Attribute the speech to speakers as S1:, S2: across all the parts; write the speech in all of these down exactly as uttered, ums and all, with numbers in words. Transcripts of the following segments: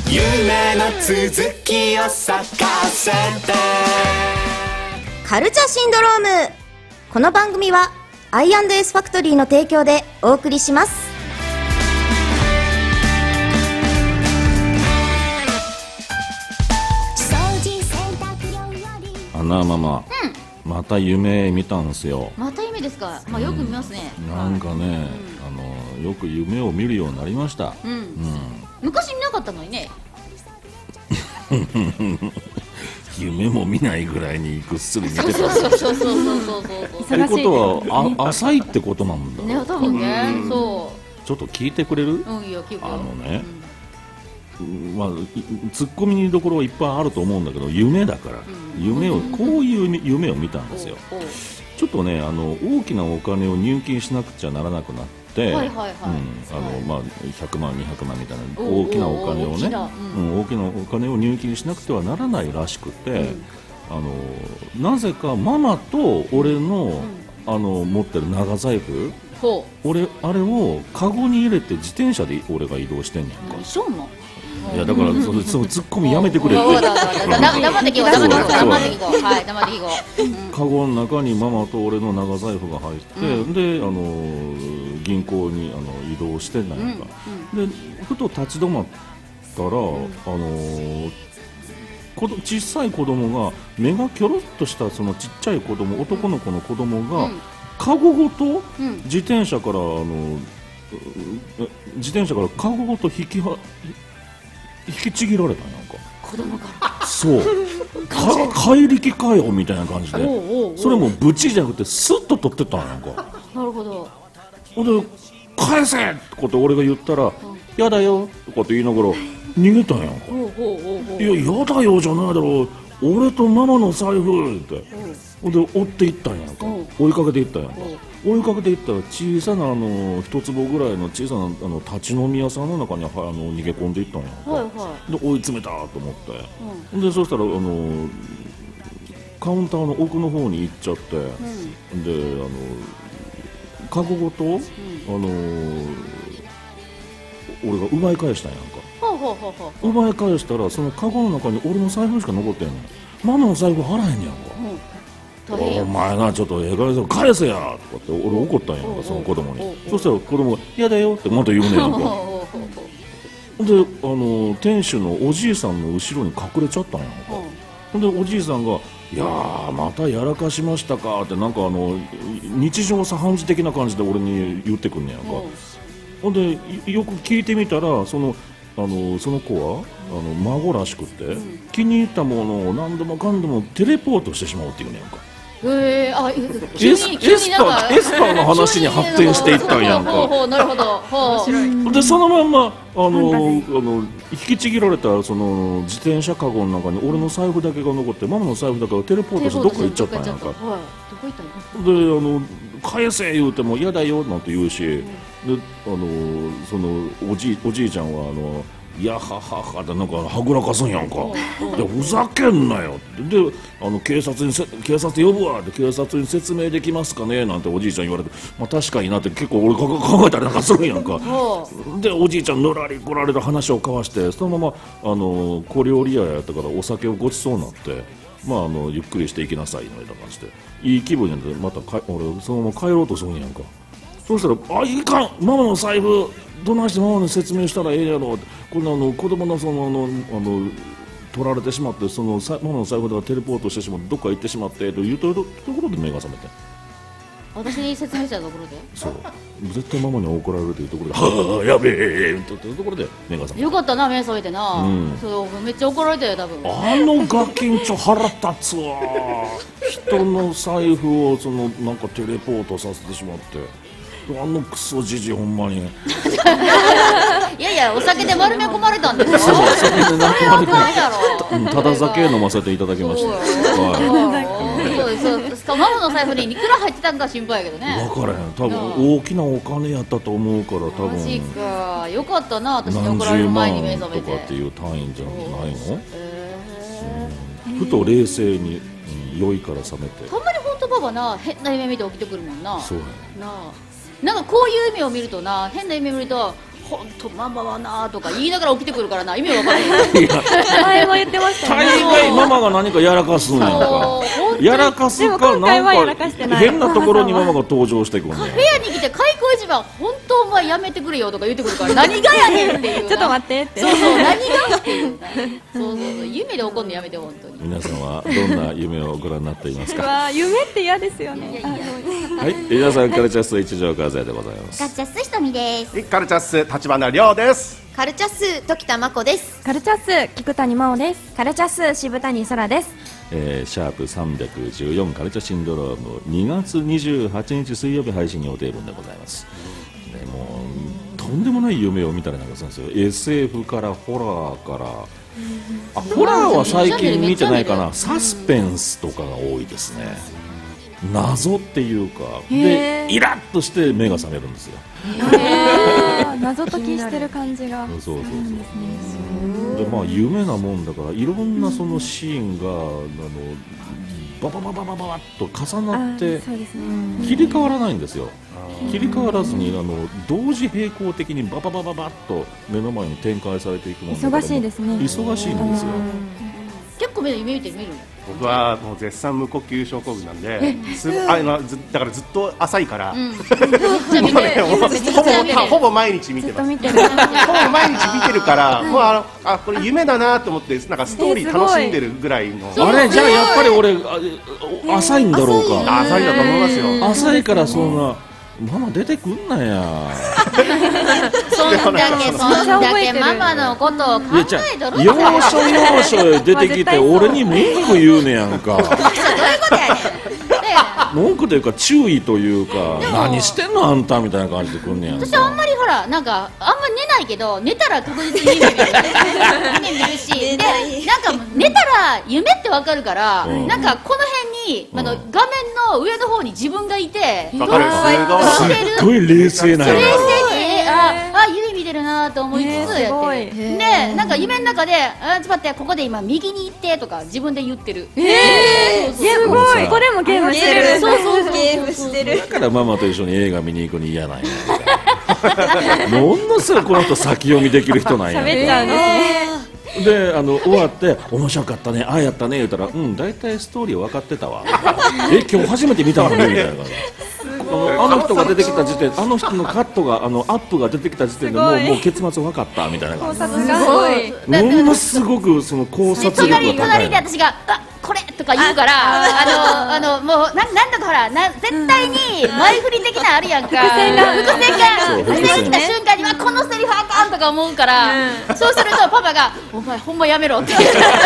S1: 夢の続きを咲かせて。
S2: カルチャーシンドローム。この番組はアイアンドエスファクトリーの提供でお送りします。
S3: あなママ、うん、また夢見たんですよ。
S4: また夢ですか。まあ、よく見ますね、
S3: うん、なんかね、うん、あのよく夢を見るようになりました、
S4: うんうん、昔見なかったのにね
S3: 夢も見ないぐらいにぐっすり見てた。
S4: そうそうそうそうそうそうそう
S3: ってことはあ浅いってことなんだ
S4: ね、多分ね、うん、そ
S3: うちょっと聞いてくれる？
S4: うん、いいよ、聞くよ。
S3: あのね、うん、まあツッコミどころはいっぱいあると思うんだけど、夢だから、うん、夢をこういう夢を見たんですよ。ちょっとね、あの大きなお金を入金しなくちゃならなくなって、ひゃくまんにひゃくまんみたいな大きなお金をね、うん、大きなお金を入金しなくてはならないらしくて、うん、あのなぜかママと俺の、うん、あの持ってる長財布、俺あれをカゴに入れて自転車で俺が移動してんねんか。
S4: 一緒の
S3: いやだからそのそのツッコミやめてくれって。
S4: 黙って聞こう、黙って聞こう、黙って聞こう、はい、黙って聞こ
S3: う。カゴの中にママと俺の長財布が入って、うん、であの銀行にあの移動してないか、うんうん、でふと立ち止まったら、うん、あの小さい子供が目がキョロッとしたそのちっちゃい子供、男の子の子供が、うん、カゴごと自転車からあの自転車からカゴごと引きは引きちぎられたんやんか。
S4: 子供から
S3: そうか怪力かよみたいな感じで、おうおうおう、それもブチじゃなくてスッと取ってったんやんか。
S4: なるほど。
S3: ほんで返せってこと俺が言ったら、うん、やだよとかって言いながら逃げたんやんか。おうおうおう、いややだよじゃないだろう、俺とママの財布って、ほんで追っていったんやんか。追いかけていったんやんか。追いかけていったら小さなあの一坪ぐらいの小さなあの立ち飲み屋さんの中にはあの逃げ込んでいったんやんか、はいはい、で追い詰めたと思って、うん、でそしたらあのカウンターの奥の方に行っちゃって、うん、であのカゴごと、うん、あの俺が奪い返したんやんか、ははは奪い返したらそのカゴの中に俺の財布しか残ってんねん。ママの財布払えんねやんか、うん、お前なちょっとええかげん返せやとかって俺怒ったんやんか、その子供に。そしたら子供が嫌だよってまた言うねやんか。であの店主のおじいさんの後ろに隠れちゃったんやんか。ほんでおじいさんがいやーまたやらかしましたかってなんかあの日常茶飯事的な感じで俺に言ってくんねやんか。ほんでよく聞いてみたらそのあのその子はあの孫らしくて、うん、気に入ったものを何でもかんでもテレポートしてしまうっていうねやんか。
S4: えー、あ
S3: 急に急になんかエスパーの話に発展していったんやんか。
S4: ほうほう、なるほど。面白
S3: い。でそのまんまあのあの引きちぎられたその自転車カゴの中に俺の財布だけが残って、ママの財布だけがテレポートしてどっか行っちゃったんやんか。はい、どこ行ったの？であの返せ言うても嫌だよなんて言うし、うん、であのそのおじいおじいちゃんはあのいやはははってなんかはぐらかすんやんか。でふざけんなよって。であの警察にせ警察呼ぶわって警察に説明できますかねなんておじいちゃん言われて、まあ確かになって結構俺考えたりなんかするんやんか。でおじいちゃんのらりこられる話を交わして、そのままあの小料理屋やったからお酒をごちそうになって、まああのゆっくりしていきなさいみたいな感じでいい気分になってまたか俺そのまま帰ろうとするんやんか。そうしたらあいかんママの財布どないしてママに説明したらええやろ、こんなあの子供のそのあのあの取られてしまってそのママの財布がテレポートしてしまってどっか行ってしまってというところで目が覚めて、
S4: 私に説明したところで
S3: そう絶対ママに怒られるというところではあやべえというところで目が覚めて、
S4: よかったな目覚めてな、うん、そうめっちゃ怒られたよ多分。
S3: あのガキンチョ腹立つわ人の財布をそのなんかテレポートさせてしまって、あのクソじじいほんまに
S4: いやいやお酒で丸め込まれたんですよ。
S3: そうお酒で丸め込まれてただ酒飲ませていただきました。
S4: そうそうですか。ママの財布にいくら入ってたんか心配やけどね。
S3: 分からへん、多分大きなお金やったと思うから多分。マジ
S4: か、よかったな私に怒られる前に目覚めて。
S3: 何十万とかっていう単位じゃないの？うん、ふと冷静に、うん、酔いから覚めて。
S4: たまに本当パパな変な夢見て起きてくるもんな。
S3: そうや
S4: なあ。なんかこういう夢を見るとな、変な夢見ると本当ママはなとか言いながら起きてくるからな、意味わからない。
S5: 前も言ってましたね。
S3: 大概ママが何かやらかすんやんか。やらかすかなんか変なところにママが登場してくるんねん。
S4: 部屋に来て開口一番本当お前やめてくれよとか言ってくるから何がやねんっていう。
S5: ちょっと待ってって。
S4: そうそう何がっていう。そうそうそう夢で怒るのやめて本当に。
S3: 皆さんはどんな夢をご覧になっていますか。
S5: わ夢って嫌ですよね。
S3: はい、皆さんカルチャス一条和也でございます。
S2: カルチャスひとみです。
S6: カルチャス立花亮です。
S2: カルチャス時田真子です。
S5: カルチャス菊谷真央です。カルチャス渋谷空です。
S3: えー、シャープさんびゃくじゅうよんカルチャシンドロームにがつにじゅうはちにち水曜日配信予定分でございます。でもうとんでもない夢を見たりなんかするんですよ。 エスエフ からホラーから、あホラーは最近見てないかな。サスペンスとかが多いですね。謎っていうかでイラッとして目が覚めるんですよ。
S5: 謎解きしてる感じが。
S3: そうそうそう。でまあ夢なもんだからいろんなそのシーンがあのバババババババッと重なって切り替わらないんですよ。切り替わらずにあの同時並行的にバババババッと目の前に展開されていくもんだから
S5: 忙しいですね。
S3: 忙しいんですよ。
S4: 結構目夢見て見る。
S6: 僕はもう絶賛無呼吸症候群なんで、すあのずだからずっと浅いから、うん、もうね、ほぼほぼ毎日見てます。ほぼ毎日見てるから、もうあのあこれ夢だなと思ってなんかストーリー楽しんでるぐらいの。
S3: あれじゃあやっぱり俺浅いんだろうか。
S6: 浅いんだと思いますよ。
S3: 浅いからそんな。ママ出てくんなや。
S4: そんだけそんだけママのことを考えとる。
S3: 要所要所へ出てきて俺に文句言うねやんか。
S4: どういうことやねん。
S3: 文句というか注意というか何してんのあんたみたいな感じでくんねやんか。
S4: 私あんまりほらなんかあんまり寝ないけど寝たら確実に夢見る夢見るしでなんか寝たら夢ってわかるから、うん、なんかこの辺に、うん、あの画面の上の方に自分がいて
S6: わかる
S3: すっごい冷静な
S4: 冷静にああ夢見てるなと思いつつやってる。でなんか夢の中であちょっと待ってここで今右に行ってとか自分で言ってる。
S5: えー、すごい。これもゲームしてる。
S2: そうそうそうゲームしてる。
S3: だからママと一緒に映画見に行くに嫌なんや。ものすごいこの人先読みできる人なんや。
S5: 喋っちゃうんですね。
S3: であの終わって面白かったねああやったね言ったらうん大体ストーリー分かってたわ。え今日初めて見たのねみたいな。あの人が出てきた時点あの人のカットがあのアップが出てきた時点でもうもう結末分かったみたいな感じ。
S5: すごい。
S3: ものすごくその考察力が高い。
S4: 隣で私があこれとか言うからあのあのもうなんなんとかほらな絶対に前振り的なあるやんか。伏線が伏線が伏線が来た瞬間にはこのセリフあかんとか思うから、そうするとパパがお前ほんまやめろって。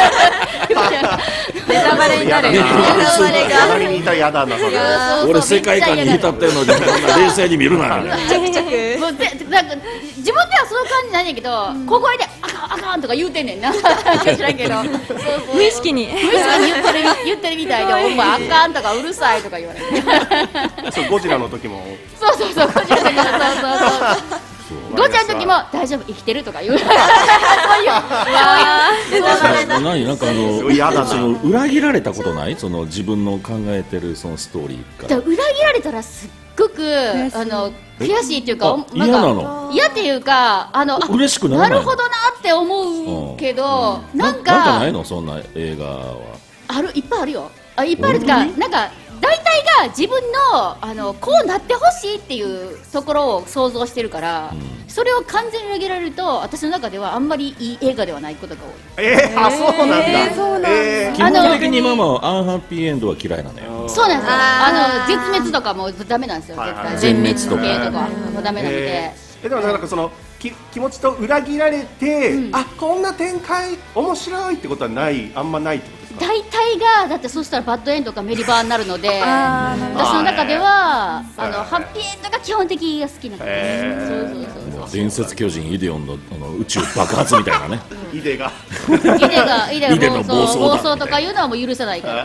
S5: ネタバレになる。ネタ
S6: バレが隣にいたら嫌だなそれ。
S3: 俺世界観に浸ってるので冷静に見るな。
S4: もうでなんか自分ではそういう感じなんやけど小声であかんあかんとか言うてんねんな。知らんけど
S5: 無意識に
S4: 無意識に言ってる言ってるみたいでお前あかんとかうるさいとか言われて。
S6: そうゴジラの時も。
S4: そうそうそうゴジラの時もそうそうそう。ゴジラの時も大丈夫生きてるとか言う。そういう
S3: 何なんかあのその裏切られたことないその自分の考えてるそのストーリーから。
S4: 裏切られたらすっごくあの悔しいっていうか
S3: 嫌なの
S4: 嫌っていうかあの
S3: 嬉しくならないの。
S4: なるほどなって思うけどなんか
S3: なんかないのそんな映画は。
S4: あるいっぱいあるよ。あいっぱいあるってかなんか大体が自分のあのこうなってほしいっていうところを想像してるから、うん、それを完全に裏切られると私の中ではあんまりいい映画ではないことが多い。
S6: えー、あそうなんだ。えー、そうなんだ。
S3: えー、基本的にママはアンハッピーエンドは嫌いなのよ。
S4: そうなんですよ。あの絶滅とかもダメなんですよ。絶対全滅とか系とかもダメなので。
S6: えー、でもなんかそのき気持ちと裏切られて、うん、あこんな展開面白いってことはないあんまないってこと。
S4: 大体がだってそうしたらバッドエンドかメリバーになるので私の中ではあのハッピーエンドが基本的が好きなので。
S3: 伝説巨人イデオンのあの宇宙爆発みたいなね。
S6: イデが
S4: イデがイデが暴走暴走とかいうのはもう許さないから。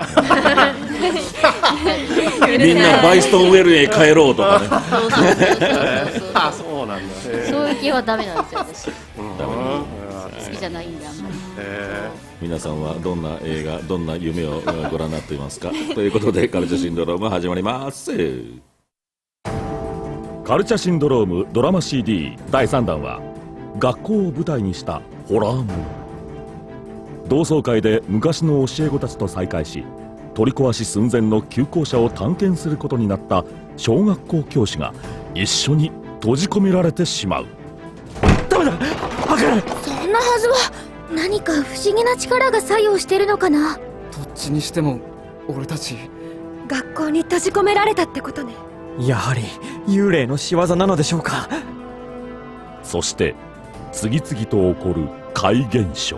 S3: みんなバイストンウェルへ帰ろうとかね。
S6: あそうなんだ。
S4: そういう系はダメなんですよ私。好きじゃないんであんまり。
S3: 皆さんはどんな映画どんな夢をご覧になっていますか。ということでカルチャシンドローム始まります。カルチャシンドロームドラマ シーディー だいさんだんは学校を舞台にしたホラーもの。同窓会で昔の教え子たちと再会し、取り壊し寸前の旧校舎を探検することになった小学校教師が一緒に閉じ込められてしまう。ダメだ、開けない。
S2: そんなはずは。何か不思議な力が作用してるのかな。
S7: どっちにしても俺たち
S2: 学校に閉じ込められたってことね。
S7: やはり幽霊の仕業なのでしょうか。
S3: そして次々と起こる怪現象。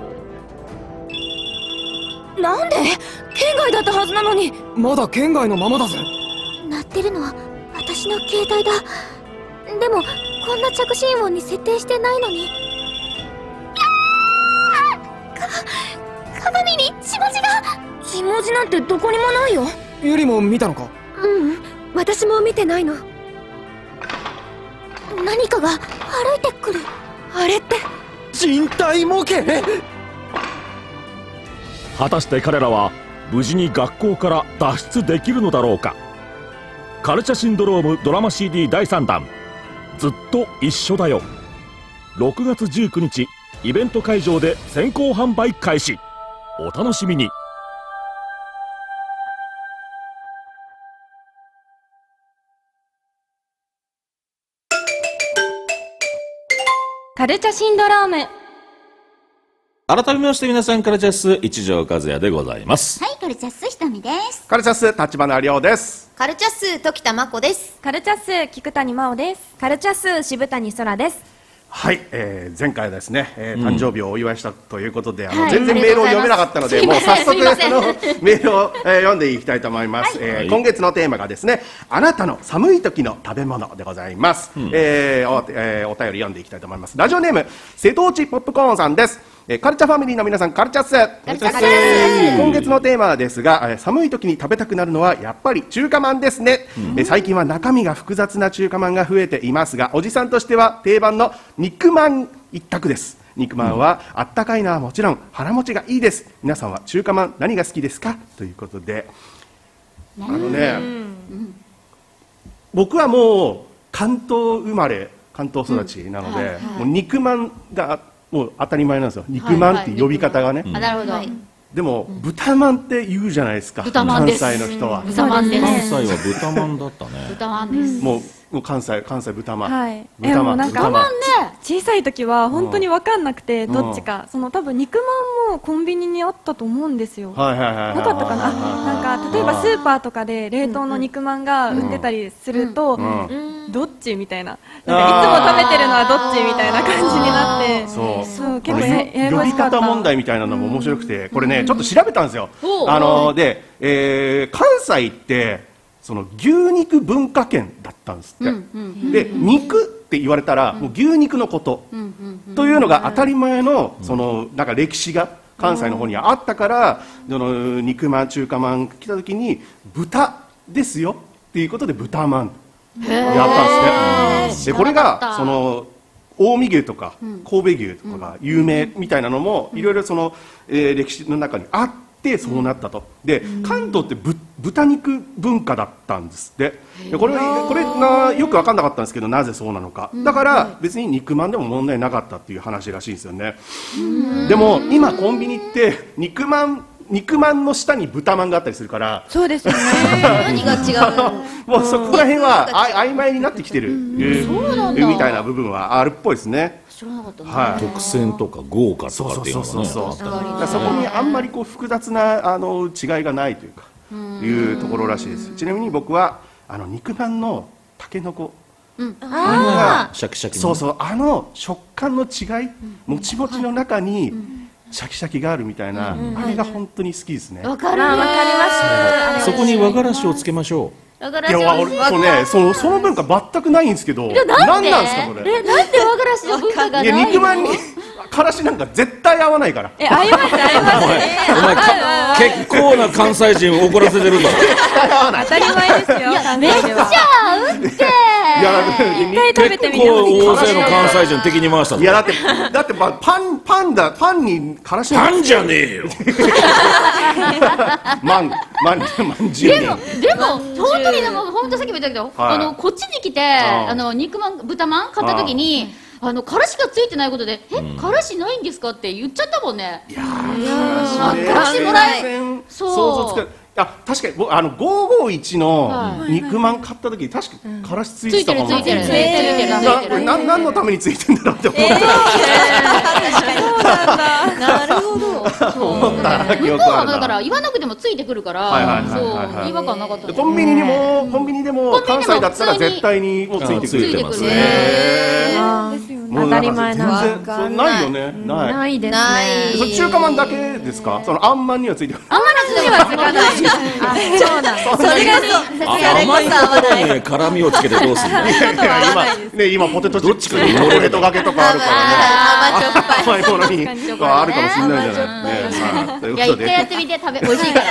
S2: なんで？県外だったはずなのに。
S7: まだ県外のままだぜ。
S2: 鳴ってるのは私の携帯だ。でもこんな着信音に設定してないのに。か鏡に血文字が。血文字なんてどこにもないよ。
S7: ユリも見たのか？
S2: うん、私も見てないの。何かが歩いてくる。あれって
S7: 人体模型。
S3: 果たして彼らは無事に学校から脱出できるのだろうか。カルチャシンドロームドラマ シーディー だいさんだん、ずっと一緒だよ。ろくがつじゅうくにちイベント会場で先行販売開始。お楽しみに。
S5: カルチャシンドローム。
S3: 改めまして皆さん、カルチャス一条和也でございます。
S4: はい、カルチャスひとみです。
S6: カルチャス立花亮です。
S2: カルチャス時田真子です。
S5: カルチャス菊谷真央です。カルチャス渋谷空です。
S6: はい、えー、前回はですね、えー、誕生日をお祝いしたということで、あの、
S4: はい、
S6: 全然メールを読めなかったので、もう早速あのメールを、えー、読んでいきたいと思います。はい、えーはい、今月のテーマがですね、あなたの寒い時の食べ物でございます。うん、えーおえー、お便り読んでいきたいと思います。ラジオネーム瀬戸内ポップコーンさんです。カルチャーファミリーの皆さん、カルチャッス。カルチャッス。今月のテーマですが、寒い時に食べたくなるのはやっぱり中華まんですね。うん、最近は中身が複雑な中華まんが増えていますが、おじさんとしては定番の肉まん一択です。肉まんはあったかいのはもちろん腹持ちがいいです。皆さんは中華まん何が好きですかということで、あのね、僕はもう関東生まれ関東育ちなので、うんはいはい、もう肉まんがもう当たり前なんですよ。肉まんって呼び方がね。
S4: あ、なるほど。
S6: でも豚まんって言うじゃないですか。
S4: 豚まんです。
S6: 関西の人は。
S4: 豚まんです。
S3: 関西は豚まんだったね。
S4: 豚まんです。
S6: もうもう関西関西豚まん。
S5: はい。
S6: 豚まん。
S5: 豚まんね。小さい時は本当に分かんなくてどっちか、その多分肉まんもコンビニにあったと思うんですよ。
S6: はいはいはい。
S5: なかったかな。なんか例えばスーパーとかで冷凍の肉まんが売ってたりすると、どっちみたいな。なんかいつも食べてるのはどっちみたいな感じになって。
S6: そう。
S5: そう結構ややこしかった。
S6: 呼び方問題みたいなのも面白くて、これねちょっと調べたんですよ。あので、えー、関西ってその牛肉文化圏だったんですって。で肉って言われたらもう牛肉のことというのが当たり前のそのなんか歴史が関西の方にあったから、その肉まん中華まん来た時に豚ですよっていうことで豚まんやったんですね。でこれがその近江牛とか神戸牛とかが有名みたいなのもいろいろその、えー、歴史の中にあってそうなったと。で関東ってぶ豚肉文化だったんですって。でこれこれなよく分かんなかったんですけど、なぜそうなのか。だから別に肉まんでも問題なかったっていう話らしいんですよね。でも今コンビニって肉まん肉まんの下に豚まんがあったりするから、
S5: そうですよね。
S2: 何が違う
S6: もうそこら辺はあ曖昧になってきてるみたいな部分はあるっぽいですね。
S4: 知らなかったね。
S3: はい、特選とか豪華とかっていうのがね、
S6: そうそうそうそう。そこにあんまりこう複雑なあの違いがないというかいうところらしいです。ちなみに僕はあの肉まんのたけのこ、
S3: うん、ああシャキシャキの、
S6: そうそう、あの食感の違い、もちもちの中にシャキシャキがあるみたいな、あれが本当に好きですね。
S4: わかる、わかり
S3: ます。そこに和がらしをつけましょう。
S6: いや、俺そうね、そのその文化全くないんですけど、なんなんですかこれ。
S4: え、なんで和がらしの文化がないの？
S6: いや、肉まんにからしなんか絶対合わないから。
S5: え、合います合います。
S3: お前結構な関西人を怒らせてるぞ。
S5: 当たり前ですよ。
S4: めっちゃ合うって。
S6: いや、
S5: 一回食べてみて。
S3: 結構大勢の関西人敵に回したぞ。
S6: いや、だってだってパンパンだパンにからし。
S3: パンじゃねえよ。
S6: マンマンマンじゅうねん。
S4: でもでも本当にでも本当さっきも言ったけど、あのこっちに来てあの肉まん豚まん買った時に。 あのからしがついてないことで、え、からしないんですかって言っちゃったもんね。
S6: いやー、
S4: からしもらえ、
S6: 想像つかない。あ、確かに僕あのごーごーいちの肉まん買った時確かからしついてたかも。
S4: ついてるついてるついてるついてる。
S6: な何のためについてんだろうって思った。
S2: なるほど。
S6: 思った記
S4: 向こう
S6: 憶あるな。
S4: はだから言わなくてもついてくるから、そう違和感なかった。
S6: コンビニにもコンビニでも関西だったら絶対にもうついてくる。
S3: ついてますね。
S5: 当たり前な。
S6: 全然そうないよね。ない。
S5: ないです
S2: な
S5: ね。
S2: い。
S6: それ中華まんだけですか？そのあんまんにはついてくる。
S4: あんまりにはつかない。
S5: そうだ。
S2: それがそう
S3: 甘いところに辛みをつけてどうするの？
S6: 今ね今ポテトチップスにポテトがけとかあるからね。甘いものにあるかもしれないじゃない。
S4: いや一回やってみて食べ美味しいから。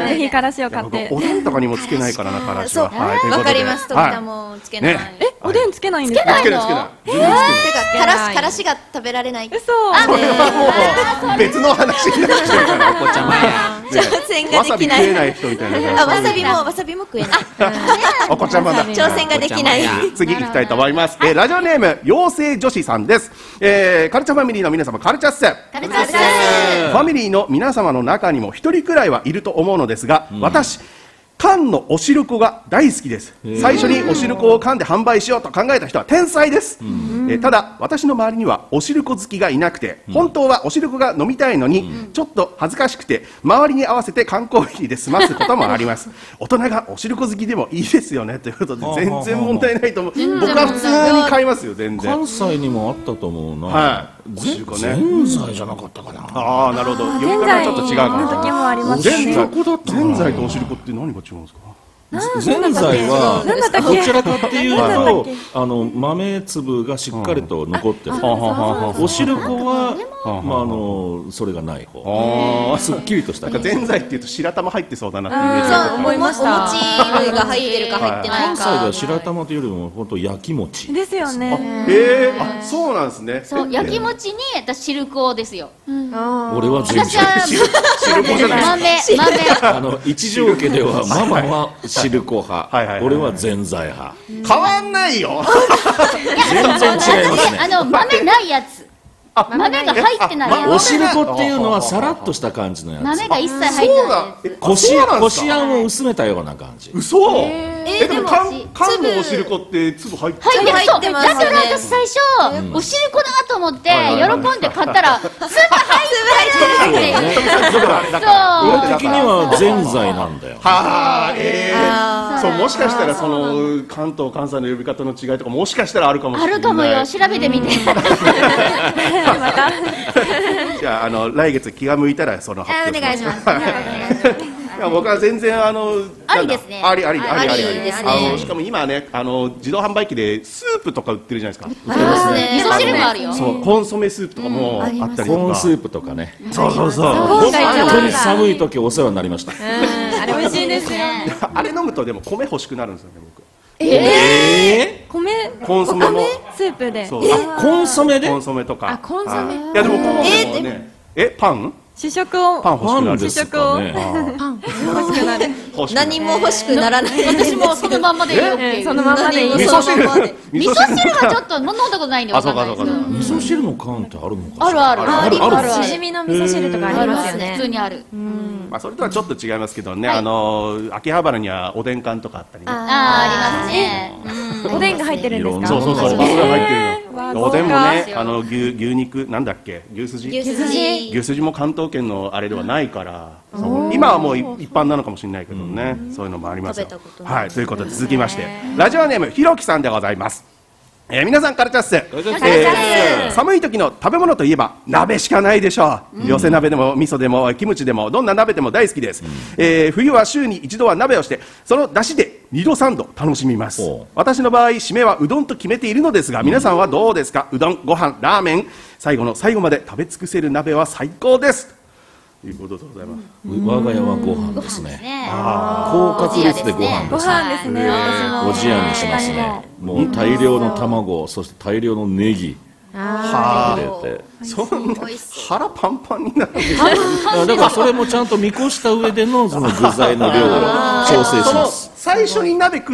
S5: ぜひからしを買って。
S6: おでんとかにもつけないからなからしは。
S2: わかります。時田もつけない。
S5: え、おでんつけないんですか？
S6: つけないつけない。
S2: てかからしからしが食べられない。
S5: 嘘。
S6: それはもう別の話になっちゃうから。お子ちゃまや。
S2: 挑戦が
S6: わさび
S2: できない。
S6: 食えない人みたいな。
S2: あ、わさびもわさびも食えない。
S6: お子ちゃまだ。
S2: 挑戦ができない。
S6: 次行きたいと思います。えー、ラジオネーム妖精女子さんです。えー、カルチャーファミリーの皆様カルチャッセ。
S2: カルチャーセ。
S6: ファミリーの皆様の中にも一人くらいはいると思うのですが、うん、私缶のおしるこが大好きです。最初におしるこを缶で販売しようと考えた人は天才です。えー、ただ私の周りにはおしるこ好きがいなくて、本当はおしるこが飲みたいのに、うん、ちょっと恥ずかしくて周りに合わせて缶コーヒーで済ますこともあります。大人がおしるこ好きでもいいですよねということで全然問題ないと思う。僕は普通に買いますよ。全然
S3: 関西にもあったと思うな。
S6: はい、おしるこね。
S3: ぜんざいじゃなかったかな。
S6: ああ、なるほど。呼び方はちょっと違うかも。
S5: 時もありますね。
S6: ぜんざいとおしるこって何が違うんですか？
S3: ぜんざいはどちらかっていうとあの豆粒がしっかりと残ってる。おしるこはまああのそれがない方。すっきりとした。
S6: ぜんざいっていうと白玉入ってそうだなってイメージが
S2: 思いました。お餅類が入ってるか入ってないか。
S3: 関西では白玉というよりも本当焼き餅
S5: ですよね。
S6: ええ、あ、そうなんですね。
S4: そう、焼き餅に私汁粉ですよ。
S3: 俺は全然
S6: 汁粉じゃない。
S4: 豆豆。
S3: あの一条家ではママは汁粉派、俺はぜんざい派。
S6: 変わんないよ。
S3: 全然違いますね。
S4: あの豆ないやつ。豆が入ってないやつ。
S3: おしるこっていうのはさらっとした感じのやつ。
S4: 豆が一切入ってないやつ。
S3: こしこしあんを薄めたような感じ。
S6: 嘘。え、でも缶缶のおしるこって粒入って
S4: 入ってる。そう。だから私最初おしるこだと思って喜んで買ったら粒入ってるっていう。
S3: 俺的にはぜんざいなんだよ。
S6: はあ、ええ。そう、もしかしたらその関東関西の呼び方の違いとかもしかしたらあるかもしれない。
S4: あるかもよ。調べてみて。
S5: また。
S6: じゃあ、あの来月気が向いたらその発表
S2: お願いします。
S6: いや、僕は全然あの
S4: ありですね。
S6: ありありありありあり。
S2: ですね。
S6: あのしかも今ね、あの自動販売機でスープとか売ってるじゃないですか。
S2: ありますね。
S4: 味噌汁もあるよ。
S6: そう、コンソメスープとかもあったりとか。
S3: コーンスープとかね。
S6: そうそうそう。
S3: 本当に寒い時お世話になりました。
S5: あれ美味しいですね。
S6: あれ飲むとでも米欲しくなるんですよね、僕。
S3: ええ。
S5: 米
S6: コンソメも
S5: スープで。
S3: コンソメで。
S6: コンソメとか。
S5: あ、コンソメ。
S6: いやでもコンソメもね。え、パン？
S5: 主食を
S6: パン欲しくなる。
S5: 主食をパン欲しくなる。
S2: 何も欲しくならない。
S4: 私もそのまんまでいいよっていう。
S5: そのまんまでいい。
S6: 味噌汁。
S4: 味噌汁はちょっと飲んだことないんでわかんないです。
S3: 味噌汁の缶ってあるのか。
S4: あるある
S5: あるある。しじみの味噌汁とかありますよね。
S4: 普通にある。
S6: まあそれとはちょっと違いますけどね。あの秋葉原にはおでん缶とかあったりね。
S4: ああ、ありますね。
S5: おでんが入ってるんですか。
S6: そうそうそう。おでん入ってるの。おでんもね、あの牛牛肉なんだっけ、牛すじ。
S2: 牛すじ。
S6: 牛すじも関東圏のあれではないから、今はもう一般なのかもしれないけどね。そういうのもありますよ。はい、ということで続きましてラジオネームひろきさんでございます。えー、皆さんからチャッス、えー、寒い時の食べ物といえば鍋しかないでしょう、うん、寄せ鍋でも味噌でもキムチでもどんな鍋でも大好きです、うん、えー、冬は週に一度は鍋をしてその出汁でにどさんど楽しみます。私の場合締めはうどんと決めているのですが、皆さんはどうですか。うどん、ご飯、ラーメン、最後の最後まで食べ尽くせる鍋は最高ですということでございます。
S3: 我が家はご飯ですね。高確率でご飯です。
S5: ご飯ですね。私も
S3: おじやにしますね。もう大量の卵、そして大量のネギ入れて、
S6: そんな腹パンパンになる。
S3: だからそれもちゃんと見越した上でのその具材の量を調整します。
S6: 最初に鍋食っ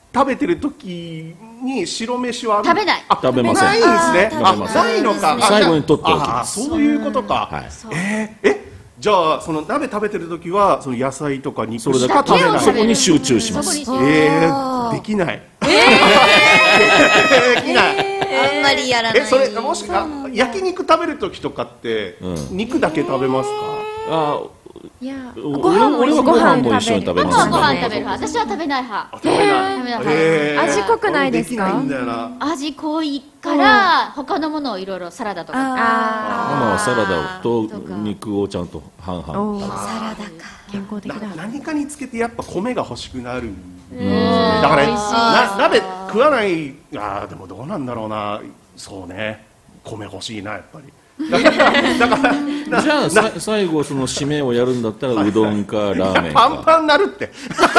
S6: 食べてる時に白飯は
S4: 食べない。
S3: 食べません。
S6: ないんですね。あ、ないのか。
S3: 最後に取っておきます。
S6: そういうことか。ええ、じゃあその鍋食べてる時はその野菜とか肉しか食べない。
S3: そこに集中します。
S6: ええ、できない。できない。
S2: あんまりやらない。
S6: え、それもしか焼肉食べる時とかって肉だけ食べますか？
S3: あ。
S5: いや、
S3: ご飯俺はご飯も一緒に食べます。
S4: ご飯食べる派。私は食べない派。
S6: 食べない。
S5: 味濃くないですか？
S4: 味濃いから他のものをいろいろサラダとか。
S3: ママはサラダと肉をちゃんと半々。
S2: サラダか。
S5: 健康的だ。
S6: 何かにつけてやっぱ米が欲しくなる。だから鍋食わない。ああでもどうなんだろうな。そうね。米欲しいなやっぱり。だから
S3: じゃあさ最後その締めをやるんだったらうどんかラーメンか。
S6: パンパンなるって。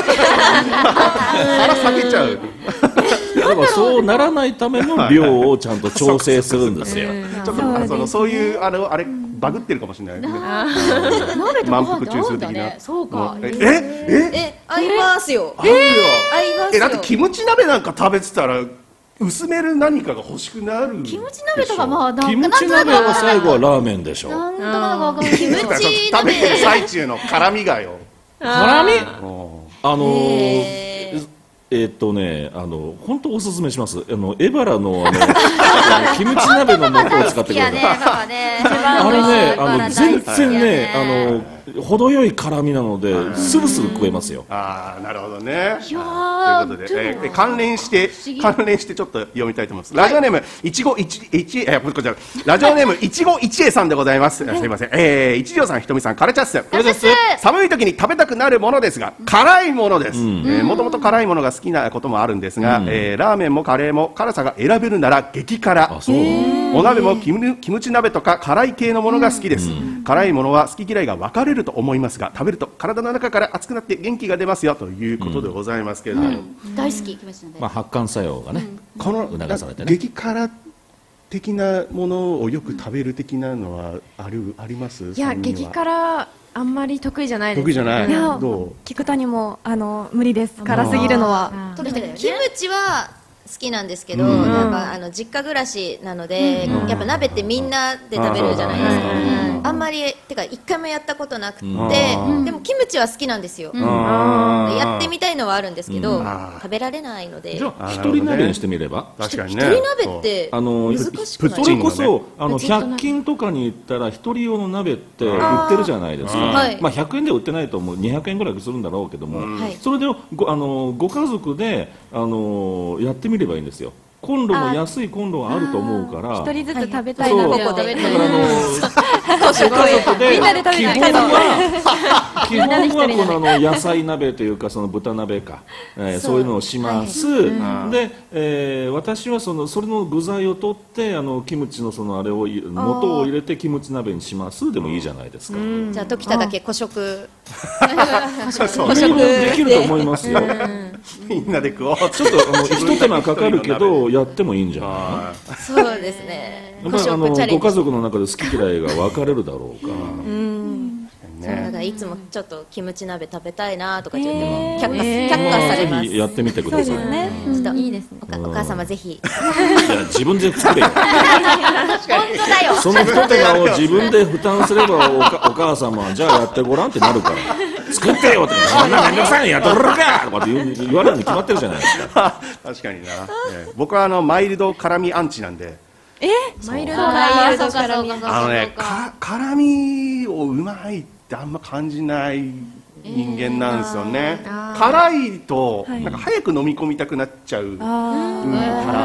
S6: 腹下げちゃう。
S3: だからそうならないための量をちゃんと調整するんですよ。
S6: ちょっとそのそういうあのあれバグってるかもしれない。満腹中枢的な。
S4: そうか。
S6: ええ
S2: え、合いますよ。
S6: 合うよ。
S2: 合いますよ。
S6: えだってキムチ鍋なんか食べてたら。薄める何かが欲しくなる。
S4: キムチ鍋とかまあ
S3: キムチ鍋は最後はラーメンでしょ。
S4: なんとなくわかんない。キムチ鍋
S6: 食べてる最中の辛みがよ。
S3: 辛み？あのえっとね、あの本当おすすめします。あのエバラのあのキムチ鍋の素を使ってください。
S4: あ
S3: れね、あの全然ね、あの程よい辛みなのでスルスル食えますよ。
S6: ああ、なるほどね。
S4: いや
S6: ということで、え関連して関連してちょっと読みたいと思います。ラジオネームいちごいちいちえこちらラジオネームいちごいちえさんでございます。すみません。え一条さん、ひとみさん、カレチャッス。寒い時に食べたくなるものですが辛いものです。もともと辛いものが好きなこともあるんですが、えラーメンもカレーも辛さが選べるなら激辛。お鍋もキムキムチ鍋とか辛い系のものが好きです。辛いものは好き嫌いが分かれると思いますが、食べると体の中から熱くなって元気が出ますよということでございますけれども、
S4: 大好きキムチ鍋。
S3: まあ発汗作用がね、
S6: この
S3: 促されてね。
S6: 激辛的なものをよく食べる的なのはあるあります？
S5: いや、激辛あんまり得意じゃないです。
S6: 得意じゃない。どう？
S5: 菊谷もあの無理です。辛すぎるのは。
S2: キムチは好きなんですけど、やっぱあの実家暮らしなので、やっぱ鍋ってみんなで食べるじゃないですか。あんまりてか一回もやったことなくて、でもキムチは好きなんですよ。やってみたいのはあるんですけど、食べられないので。
S3: じゃあ一人鍋にしてみれば。
S6: 確かにね。
S2: 一人鍋って難しくない？
S3: それこそあのひゃく均とかに行ったら一人用の鍋って売ってるじゃないですか。まあひゃくえんで売ってないと思う。にひゃくえんぐらいするんだろうけども、それでごあのご家族であのやってみればいいんですよ。コンロも安いコンロがあると思うから
S5: 一人ずつ食べたいな。
S2: ここで
S3: だからあの
S5: すごいみんなで食べたいけど
S3: 基本はこのあの野菜鍋というかその豚鍋か、えー、そういうのをします。で、えー、私はそのそれの具材を取ってあのキムチのそのあれを元を入れてキムチ鍋にしますでもいいじゃないですか。
S2: じゃあ時田だけ古食
S3: 古食できると思いますよ。
S6: みんなで食おう。
S3: ちょっとあの一手間かかるけどやってもいいんじゃない？
S2: そうですね。
S3: やっぱりあのご家族の中で好き嫌いが分かれるだろうから。
S2: そうだからいつもちょっとキムチ鍋食べたいなとか言っても却下却下されます。
S3: ぜひやってみてください。
S5: そうですね。
S2: ちょっと
S5: いいですね。
S2: お母様ぜひ。
S3: いや自分で作れよ。
S4: 本当だよ。
S3: その一手間を自分で負担すればお母様はじゃあやってごらんってなるから。作ってよってそんな面倒くさいのやっとるかとかって言われるに決まってるじゃないですか。
S6: 確かにな。僕はあのマイルド辛みアンチなんで。
S5: え？マイルド辛み。
S6: あのね、辛みをうまいってあんま感じない人間なんですよね。辛いとなんか早く飲み込みたくなっちゃうから。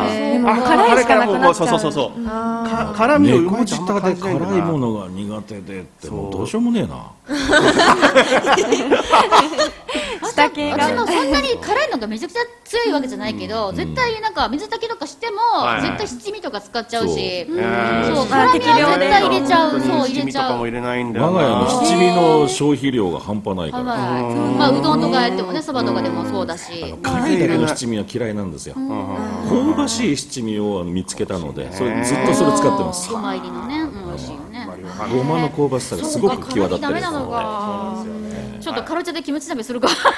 S5: でも辛いしかなくなっちゃう。
S6: そうそうそう。辛みをうまい
S3: 舌で辛いものが苦手でってもうどうしようもねえな。
S5: 下系が
S4: 私もそんなに辛いのがめちゃくちゃ強いわけじゃないけど、絶対なんか水炊きとかしても絶対七味とか使っちゃうし、そう辛みは絶対入れちゃう。そう入れちゃう。
S3: 我が家の七味の消費量が半端ないから。
S4: まあうどんとかやってもね、そばとかでもそうだし。
S3: 辛いだけの七味は嫌いなんですよ。香ばしい七味を見つけたので、それずっとそれ使ってます。
S4: ごま入りのね、美味しいよね。
S3: ごまの香ばしさがすごく際立ってる。
S4: ちょっとカルチャでキムチ鍋するか。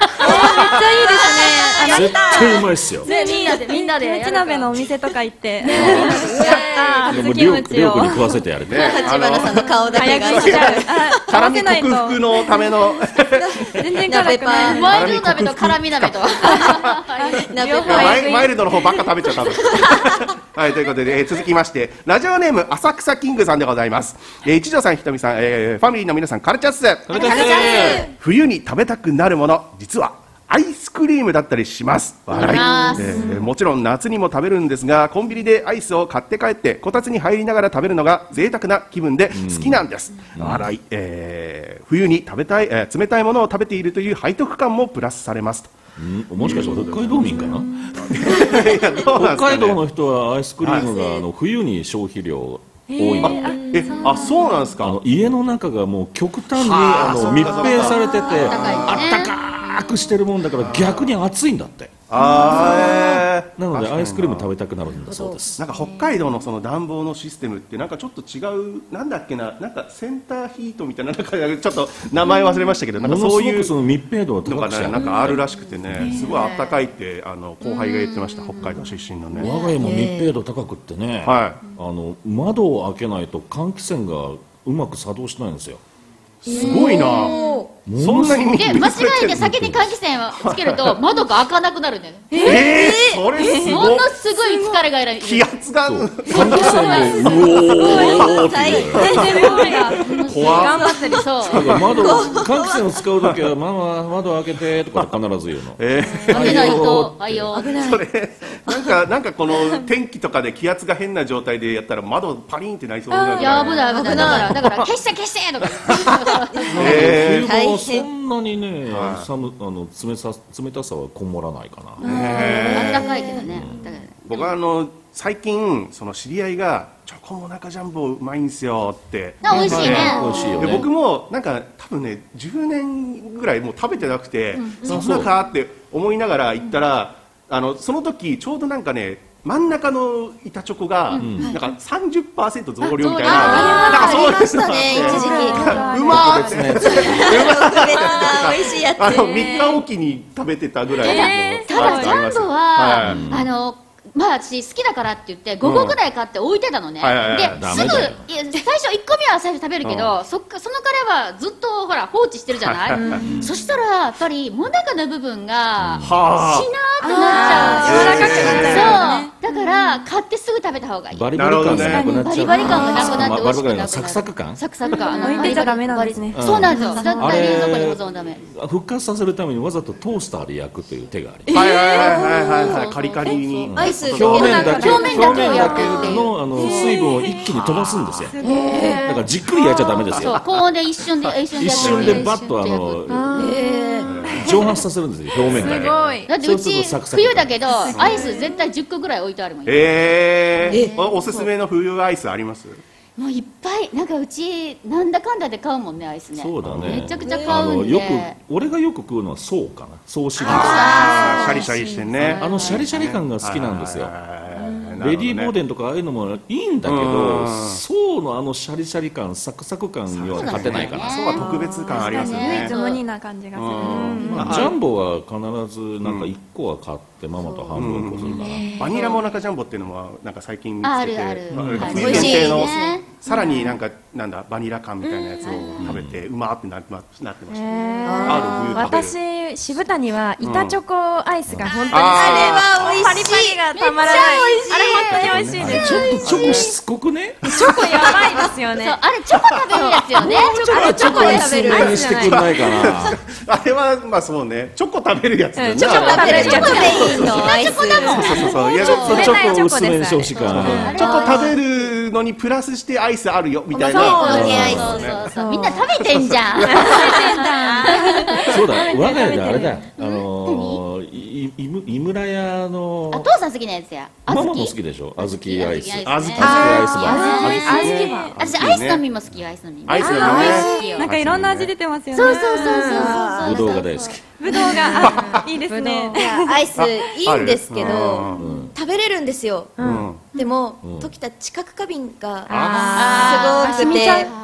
S5: いいですね。
S3: 絶対うまいっすよ。
S4: ね、みんなでみんなで
S5: キムチ鍋のお店とか行って、
S3: でもりょうりょうくんに食わせてやれて。
S2: 立花さんの顔だけが
S5: 早くしちゃう。
S6: 辛み克服のための
S5: 全然辛くない。
S4: マイルド鍋と辛味鍋と
S2: 鍋
S5: 両方
S6: マイマイルドの方ばっか食べちゃったんですはい、ということで、えー続きましてラジオネーム浅草キングさんでございます。えー一条さん、ひとみさん、えーファミリーの皆さん、カルチャッス。
S3: カルチャッス。
S6: 冬に食べたくなるもの、実はアイスクリームだったりします。笑い、えーもちろん夏にも食べるんですが、コンビニでアイスを買って帰ってこたつに入りながら食べるのが贅沢な気分で好きなんです。笑い、えー冬に食べたい、えー冷たいものを食べているという背徳感もプラスされますと。
S3: うん、もしかして北海道民かな。
S6: いやどうなんですかね、
S3: 北海道の人はアイスクリームがあの冬に消費量多いの。
S6: えあそうなんですか。
S3: あの家の中がもう極端にあの密閉されててあったかくしてるもんだから逆に暑いんだって。
S6: あー
S3: なのでアイスクリーム食べたくなるんだそうです。
S6: なんか北海道のその暖房のシステムってなんかちょっと違う、なんだっけな、なんかセンターヒートみたいな、なんかちょっと名前忘れましたけど、なんかそういう
S3: その密閉度が
S6: のがね、
S3: 高くして
S6: なんかあるらしくてね、すごい暖かいってあの後輩が言ってました。北海道出身のね。
S3: 我が家も密閉度高くってね、
S6: は
S3: あの窓を開けないと換気扇がうまく作動しないんですよ。
S6: すごいな。そんなに
S4: で間違えて先に換気扇をつけると窓が開かなくなるんだよね。
S6: えー、それすごい。
S4: ものすごい疲れがいらない。
S6: 気圧が
S3: 換気扇でうおーっていう
S6: 怖
S5: 頑張ってる。
S4: そう。
S3: だから窓換気扇を使うときはママ窓開けてとか必ず言うの。
S6: え
S4: 開けないとはいよ。
S6: ー、それなんかなんかこの天気とかで気圧が変な状態でやったら窓パリンってなりそうな。
S4: いや危ない危ない。だからだから消して消してとか。
S6: えー
S3: 冬場はそんなにね、寒あの冷さ冷たさはこもらないかな。
S4: 暖かいけどね。
S6: 僕はあの最近その知り合いがチョコモナカジャンボうまいんですよって
S4: あ美味しいね。
S3: 美味しいよね。
S6: で僕もなんか多分ねじゅうねんぐらいもう食べてなくて、そんなかって思いながら行ったら、あのその時ちょうどなんかね真ん中の板チョコがなんか さんじゅっパーセント 増量みたいな、なんかそういうのがあって、
S2: ありましたね一時期
S6: うまーって
S3: ね。
S2: 特別な美味しいやつ。
S6: あのみっかおきに食べてたぐらいの
S4: ただジャンボは
S6: はい
S4: あの。まあ私好きだからって言ってごこぐらい買って置いてたのね。
S6: はいはいはい
S4: ですぐいや最初いっこめは最初食べるけど、そっかその彼はずっとほら放置してるじゃない。そしたらやっぱりもなかの部分がしなーってなっちゃう。
S5: 柔らかくなっちゃう。
S4: そうだから買ってすぐ食べた方がいい。
S3: バリバリ感がなくなっちゃう。
S4: バリバリ感がなくなって美味しくなくなる。
S3: サクサク感。
S4: サクサク感。
S5: 置いてちゃダメなんですね。
S4: そうなんですよ。だったら冷蔵庫に保存ダメ。
S3: 復活させるためにわざとトースターで焼くという手があり
S6: はいはいはいはいはい、カリカリに
S2: アイス
S3: 表面だけ
S4: 表面だけを焼く
S3: のあの水分を一気に飛ばすんですよ。だからじっくり焼いちゃダメです
S4: そう
S3: よ。
S4: 高温で一瞬で一瞬で
S3: 一瞬でバッとあの蒸発させるんですよ、表面だけ。
S4: だってうち
S3: そうするとサクサク
S4: 冬だけどアイス絶対じゅっこぐらい置いてあるもん。
S6: えー、おおすすめの冬アイスあります？
S4: もういっぱいなんかうちなんだかんだで買うもんねアイスね。
S3: そうだね。
S4: めちゃくちゃ
S3: あ
S4: 買うんで。
S3: のよく俺がよく食うのはそうかな、そうシリーズ。
S6: あーシャリシャリしてね。
S3: あのシャリシャリ感が好きなんですよ。
S6: はい
S3: レディーボーデンとかああいうのもいいんだけ
S6: う
S3: ど、
S6: ん
S3: そうのあのシャリシャリ感、サクサク感には勝てないかな。
S6: そうは特別感ありますよ
S5: 唯
S6: ね
S5: 一。無二な感じがする。
S6: うん
S3: まあジャンボは必ずなんかいっこは買ってママと半分こするから。
S6: バニラモナカジャンボっていうのもなんか最近見つけて、
S4: あるある
S6: ま
S4: はい
S6: 冬限定の
S2: 美味しい
S4: ね
S6: さらになんかなんだバニラ感みたいなやつを食べてうまーってなってまなってました。ある冬食べる。
S5: 私渋谷は板チョコアイスが本当に
S6: あ
S2: あれは美
S5: パリ
S2: 味しい。
S5: パリがたまらない。あれ本当に美味しいです。
S3: ちょっとチョコしつこくね。
S5: チョコやばいですよ
S4: そう
S5: ね。
S4: あれチョコ食べるやつよね。
S5: あれチョコで食べる。
S3: アイスにしてくれないかな。
S6: あれはまあそうね、チョコ食べるやつだよね。
S5: チョコ食べる
S2: チョコでいいのアイス。
S6: そうそうそう。いや
S3: ちょっとチョコを薄めにしてほしいか
S6: チ
S3: な。
S6: ョコ食べるのにプラスしてアイスあるよみたいな。
S2: そうねアイス
S4: そうそうそうみんな食べてんじゃん。
S3: そうだ、我が家であれだ。あのいいいむ井村屋の
S4: あ父さん好きなやつや。
S3: ママも好
S4: 小豆。
S3: きでしょ。小豆アイス。
S4: 小豆
S6: あずき
S3: 小豆アイスバー。
S4: あずきバー。私アイスの実も好きよアイスの実。
S6: アイスの実ね
S4: 好きよ。
S5: なんかいろんな味出てますよね。
S4: そうそうそうそうそう。
S3: ぶどうが大好き。
S5: ぶどうがあいいですね。
S2: いやアイスいいんですけ
S6: あ
S2: ど
S6: る
S2: 食べれるんですよ。
S6: うん。
S2: でも
S3: うん
S2: 溶けた知覚過敏が
S5: あ
S2: すごくて
S5: 染みちゃう
S2: あの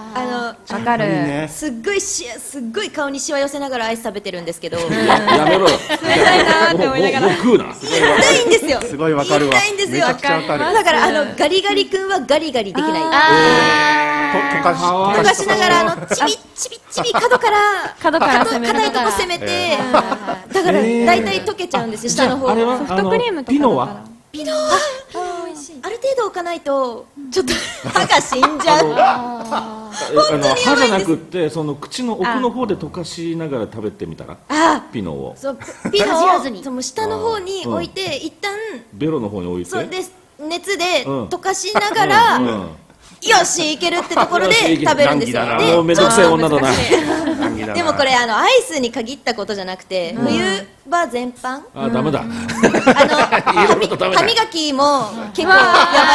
S2: あ
S8: わかる。
S6: ね
S2: すっごいしすっごい顔にしわ寄せながらアイス食べてるんですけど
S3: やめろよ。
S5: 冷たいなーって思いながら
S3: もう食うな。
S2: 痛いんですよ。
S6: すごいわかるわ。
S2: 痛いんですよ。
S6: めちゃくちゃわかる。
S2: だからあのガリガリ君はガリガリできない。
S6: と溶かし
S2: 溶かしながらあのちびちびちび角から
S8: 角から攻める
S2: 硬いとこ攻めて、だから大体溶けちゃうんですよ下の方。
S3: あれは
S5: ソフトクリームとか
S3: ピノ
S5: だ
S3: は
S2: ピノはある程度置かないとちょっと歯が死んじゃう。
S3: あの歯じゃなくってその口の奥の方で溶かしながら食べてみたら
S2: あ
S3: ピノを
S2: そうピノ
S4: 知らずに
S2: をその下の方に置いて一旦
S3: ベロの方に置いて
S2: そうで熱で
S3: うん
S2: 溶かしながら
S3: うん
S2: よしいけるってところで食べるんですよ。
S6: 難儀だな
S2: で
S3: もうめんどくせえ女だな。
S6: 難儀だな
S2: でもこれあのアイスに限ったことじゃなくて、冬場全般
S3: あダメだ。
S2: あの歯磨きも結構やば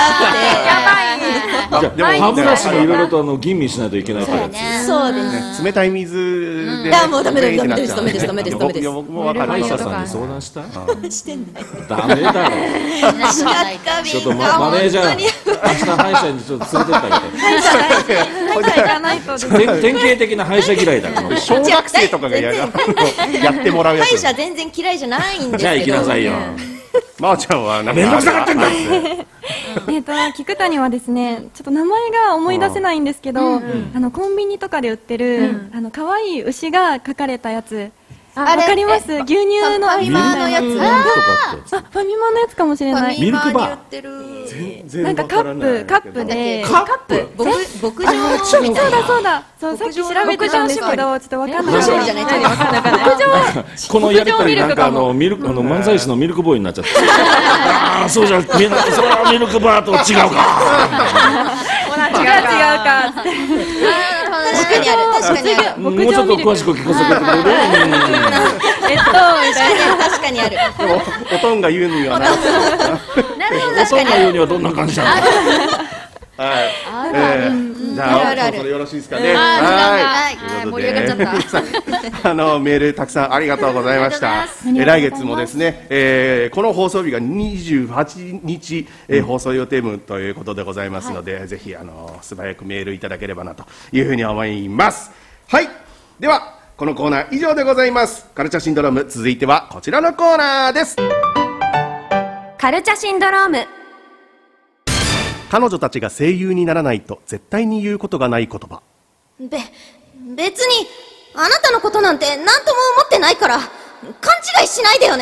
S2: くて
S3: じゃあ歯ブラシもいろいろとあの吟味しないといけないから。
S2: そうです。
S6: 冷たい水で
S2: いやもうダメですダメですダメですダメですダメです
S6: いや僕もわかる。
S3: 歯医者さんに相談した？
S2: してんない。
S3: ダメだろ。
S2: 歯科
S3: ちょっと
S2: 瓶が
S3: ママネージャー
S2: 本当に
S3: 明日歯医者にちょっと連れてってあげて。
S5: 歯医者行かないとですね。
S3: 典典型的な歯医者嫌いだから。
S6: 小学生とかがやるやってもらうやつ。
S2: 歯医者全然嫌いじゃないんですけど。
S3: じゃあ行きなさいよ。
S6: まーちゃんはなんか
S3: めんどくさかったんだ。
S5: えっと菊谷はですね、ちょっと名前が思い出せないんですけど、あのコンビニとかで売ってるあの可愛い牛が描かれたやつ。わかります？牛乳の
S2: ファミマのやつ。
S3: ミルクとかって
S5: あ、ファミマのやつかもしれない。
S3: ミルクバー
S2: 売ってる。
S5: なんかカップカップで
S3: カップ
S2: 牧牧場の
S5: そうだそうだそうさっき調べてたんですけどちょっとわかんなかった。
S2: じゃないじゃない。
S3: このやりとりなんかあのミルクあの漫才師のミルクボーイになっちゃった。ああそうじゃミルそれはミルクバーと違うか。
S5: 違う違うか。
S2: 確かにある確かにある。
S3: もうちょっと詳しく聞かせてくれる？
S5: えっとみたいな。
S2: 確かにある。
S6: でもおとんが言うにはな。
S2: なるほど
S3: おとんが言うにはどんな感じなの？
S6: はい。えーじゃあ
S2: あるある
S6: そろそろよろしいですかね。
S2: はい
S6: ということであのメールたくさんありがとうございました。えー来月もですね、えーこの放送日がにじゅうはちにち、えー放送予定分ということでございますので、ぜひあの素早くメールいただければなというふうに思います。はい。ではこのコーナー以上でございます。カルチャーシンドローム、続いてはこちらのコーナーです。
S8: カルチャシンドローム。
S6: 彼女たちが声優にならないと絶対に言うことがない言葉。
S2: べ別にあなたのことなんて何とも思ってないから勘違いしないでよね。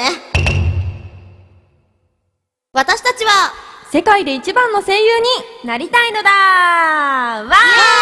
S2: 私たちは
S5: 世界で一番の声優に
S8: なりたいのだーわ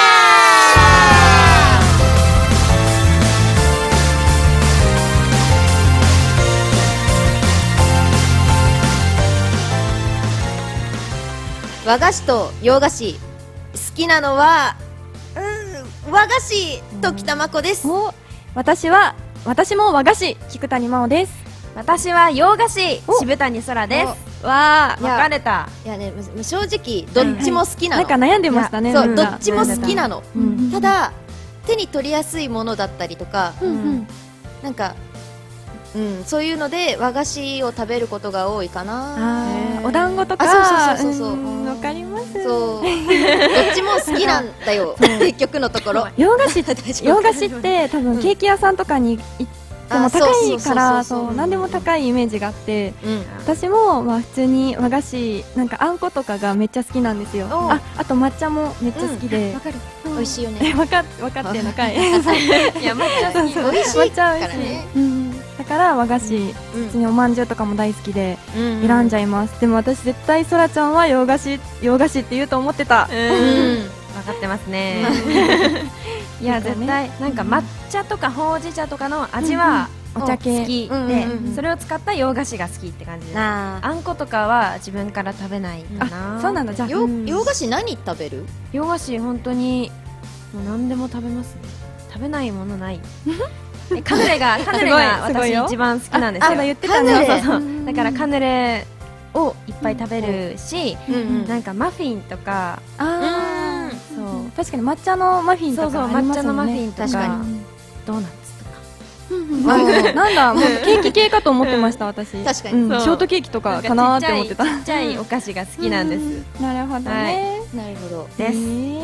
S2: 和菓子と洋菓子好きなのはうん和菓子時たまこです。
S5: お私は私も和菓子菊谷真央です。
S8: 私は洋菓子渋谷空です
S5: わ
S8: 分かれた
S2: いやねむ正直どっちも好きなの。
S5: なんか悩んでましたね。
S2: そう
S5: なんか
S2: どっちも好きなの。
S5: うん
S2: ただ手に取りやすいものだったりとか、
S5: うんうん
S2: なんか、うん、そういうので和菓子を食べることが多いかな。
S5: あーお団子とか
S2: あそうそうそうそう
S5: うんわかります。
S2: そうどっちも好きなんだよ結局のところ。
S5: 洋菓子
S2: 大丈夫
S5: 洋菓子って多分ケーキ屋さんとかに行っても
S2: あ
S5: 高いから
S2: そうそうそうそう
S5: そう何でも高いイメージがあって、
S2: うん
S5: 私もまあ普通に和菓子なんかあんことかがめっちゃ好きなんですよ。
S2: おう
S5: ああと抹茶もめっちゃ好きで。
S2: わかる美味しいよ
S5: え
S2: ね。
S5: わか分かってんのかい。
S8: いや抹茶好き
S2: 美味しい
S5: 抹茶美味しい。
S2: からね。
S5: うんだから和菓子普通におまんじゅうとかも大好きで選んじゃいます。でも私絶対そらちゃんは洋菓子洋菓子って言うと思ってた。
S2: うん
S8: 分かってますねいや絶対なんか抹茶とかほうじ茶とかの味は
S5: お茶系
S8: 好き
S2: うんうん
S8: で
S2: うんうん
S8: それを使った洋菓子が好きって感じで
S2: なあ
S8: あんことかは自分から食べないかな
S5: あそうなんだじゃあ。
S2: 洋
S5: うん
S2: 洋菓子何食べる？
S8: 洋菓子本当にもう何でも食べますね食べないものないえカヌレがカヌレが
S5: すごいすごいよ
S8: 私一番好きなんですよ
S5: あそうだ言ってたね。
S2: カヌレ
S8: そうそうそうだからカヌレをいっぱい食べるし
S2: うんうん
S8: なんかマフィンとか
S5: あー
S8: そう
S5: 確かに抹茶のマフィンと
S8: そうそう
S5: かあります
S8: 抹茶のマ
S5: もんね。
S8: フィンとか
S2: 確か
S8: ドーナツとか
S5: あなんだもうケーキ系かと思ってました私。
S2: 確かに
S5: うん
S8: そう
S5: ショートケーキとかかなーって思ってた。
S8: ちっちゃいちっちゃいお菓子が好きなんです
S5: なるほどね。
S2: なるほど。
S8: です
S5: へー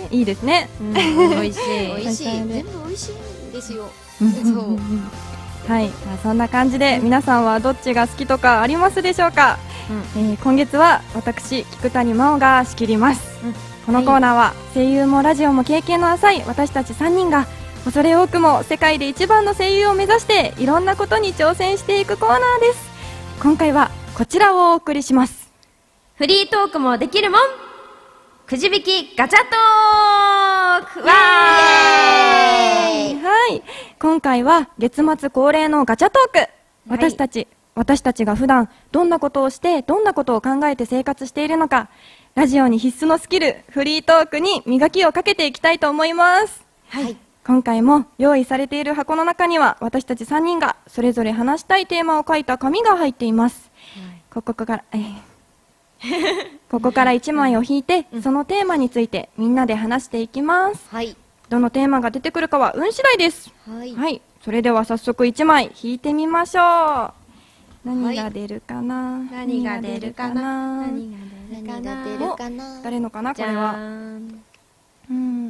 S5: いいですね。
S8: 美味しい。
S2: 美味しい。全部美味しいんですよ。そう。
S5: はい、まあ、そんな感じで皆さんはどっちが好きとかありますでしょうか。うん、えー、今月は私菊谷真央が仕切ります。うん、このコーナーは声優もラジオも経験の浅い私たちさんにんが恐れ多くも世界で一番の声優を目指していろんなことに挑戦していくコーナーです。今回はこちらをお送りします。
S8: フリートークもできるもん、くじ引きガチャトーク。わーい。
S5: はい、今回は月末恒例のガチャトーク。私たち、はい、私たちが普段どんなことをしてどんなことを考えて生活しているのか、ラジオに必須のスキルフリートークに磨きをかけていきたいと思います。はい、今回も用意されている箱の中には私たちさんにんがそれぞれ話したいテーマを書いた紙が入っています。はい、ここから、えーここからいちまいを引いて、うん、そのテーマについてみんなで話していきます。はい、どのテーマが出てくるかは運次第です。はい、はい、それでは早速いちまい引いてみましょう。何が出るかな、はい、
S8: 何が出るかな、何
S2: が出るかな、
S5: 誰のかなこれは。うん、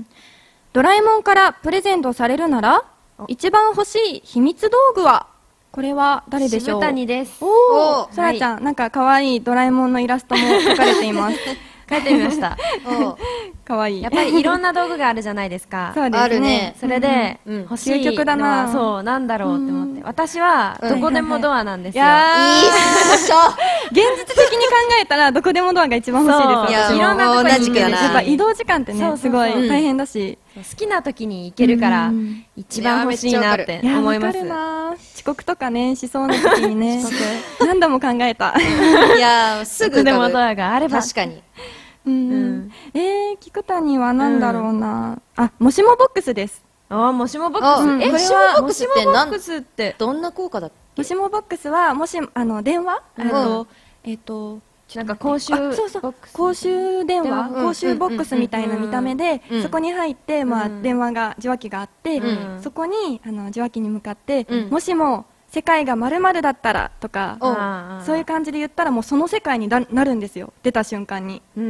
S5: ドラえもんからプレゼントされるなら一番欲しい秘密道具は、これは誰でしょう。
S8: 渋谷です。
S5: おお、そらちゃん、はい、なんか可愛いドラえもんのイラストも描かれています。
S8: 描いてみました。
S5: 可愛い。
S8: やっぱりいろんな道具があるじゃないですか。
S5: そうですね。あるね。
S8: それで、うん、欲しいのは、そう、なんだろうって思って。私は、どこでもドアなんですよ。い
S2: いっしょ。
S5: 現実的に考えたら、どこでもドアが一番欲しいですよ。
S2: いろんなとこに行けるし。
S5: やっぱ移動時間ってね、すごい大変だし。
S8: 好きな時に行けるから、一番欲しいなって思います。
S5: 遅刻とかね、しそうな時にね、何度も考えた。
S2: いや、すぐ
S8: でもドアがあれば。
S2: 確かに。
S5: うん、えー、菊谷はなんだろうな、うん、あ、もしもボックスです。
S8: あ、もしもボックス、うん、
S2: え、もしもボックスって何、ボックスってどんな効果だっけ。
S5: もしもボックスは、もし、あの、電話、うん、えっと、えっと、
S8: なんか公衆
S5: そうそう、公衆電話、公衆ボックスみたいな見た目で、そこに入って、まあ、電話が、受話器があって、そこに、あの、受話器に向かって、もしも、世界が〇〇だったらとか、そういう感じで言ったらもうその世界になるんですよ、出た瞬間に。うん、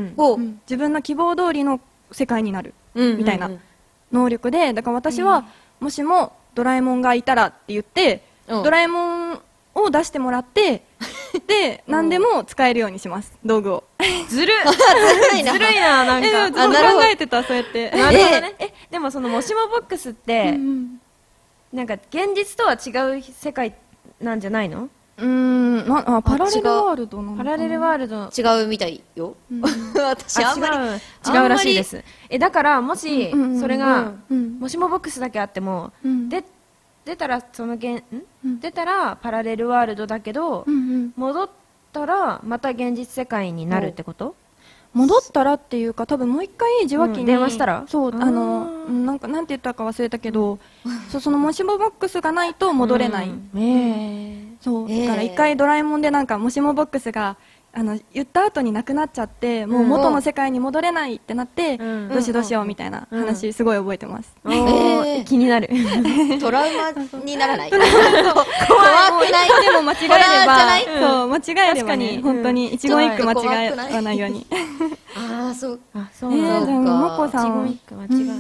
S5: 自分の希望通りの世界になるみたいな能力で、だから私は、もしもドラえもんがいたらって言って、ドラえもんを出してもらってで何でも使えるようにします、道具を。
S8: ずるいずるいな、なんか。
S5: え、考えてた、そうやって。
S8: なるほどね。え、でもそのもしもボックスって、なんか現実とは違う世界なんじゃないの？
S5: うーん、なあ、パラレルワールドなのかな。
S8: パラレルワールド
S2: 違うみたいよ。私あんまり
S8: 違うらしいです。え、だからもしそれがもしもボックスだけあってもで出たらその現ん出たらパラレルワールドだけど戻ったらまた現実世界になるってこと？
S5: 戻ったらっていうか、多分もう一回受話器に、うん、
S8: 電話したら、
S5: そう、あの、なんか、なんて言ったか忘れたけど、そう、そのもしもボックスがないと戻れない。うん、えー、そう、だから一回ドラえもんでなんか、もしもボックスが、あの、言った後になくなっちゃって、もう元の世界に戻れないってなって、うん、どうしどうしようみたいな話、すごい覚えてます。
S8: えー、気になる。
S2: トラウマにならない。
S5: 怖くない。でも間違えれば、そう、間違えればね、本当に一言一句間違えわないように。
S2: ああ、そう。
S5: あ、そうなんだ。もこさんは。
S8: 一言一句間違え。うん。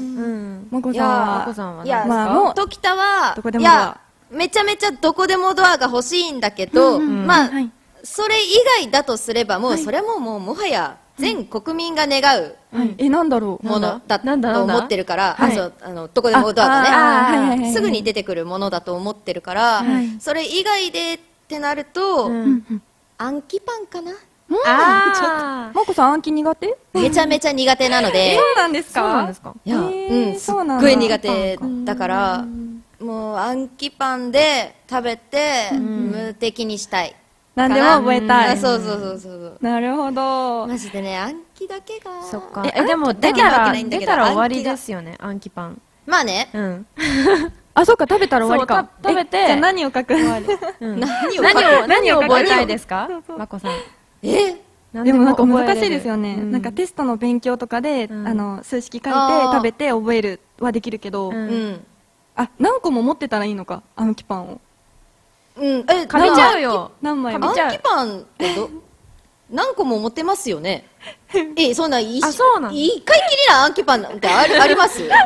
S5: もこさんは。
S8: もこさんは。
S2: いや、まあ、もう、時田は、どこでもドア。めちゃめちゃどこでもドアが欲しいんだけど、まあ、それ以外だとすれば、もう、それももう、もはや、全国民が願う。
S5: え、なんだろう。
S2: ものだと思ってるから、あ、そう、あの、どこでもドアがね、すぐに出てくるものだと思ってるから、それ以外でってなると、暗記パンかな。
S5: ああ、もこさん暗記苦手？
S2: めちゃめちゃ苦手なので。
S5: そうなんですか？
S8: そうなんですか？
S2: いや、うん、すっごい苦手だから、もう暗記パンで食べて無敵にしたい。
S5: 何でも覚えたい。
S2: そうそうそうそう。
S5: なるほど。
S2: マジでね、暗記だけが。
S8: そっか。え、でも出たら出たら終わりですよね、暗記パン。
S2: まあね。
S8: うん。
S5: あ、そっか、食べたら終わりか。
S8: 食べて。
S5: じゃあ何を書く？
S2: 何
S8: を何を覚えたいですか？まこさん。
S2: え？
S5: でもなんか難しいですよね。なんかテストの勉強とかで、あの数式書いて食べて覚えるはできるけど、あ、何個も持ってたらいいのか、暗記パンを。
S2: うん、え、
S8: 食べちゃうよ。
S5: 何枚
S2: も。暗記パンってど何個も持てますよね。え、そんな一
S8: あそうなの
S2: 一回きりなアンキパンなんてありあります？嘘。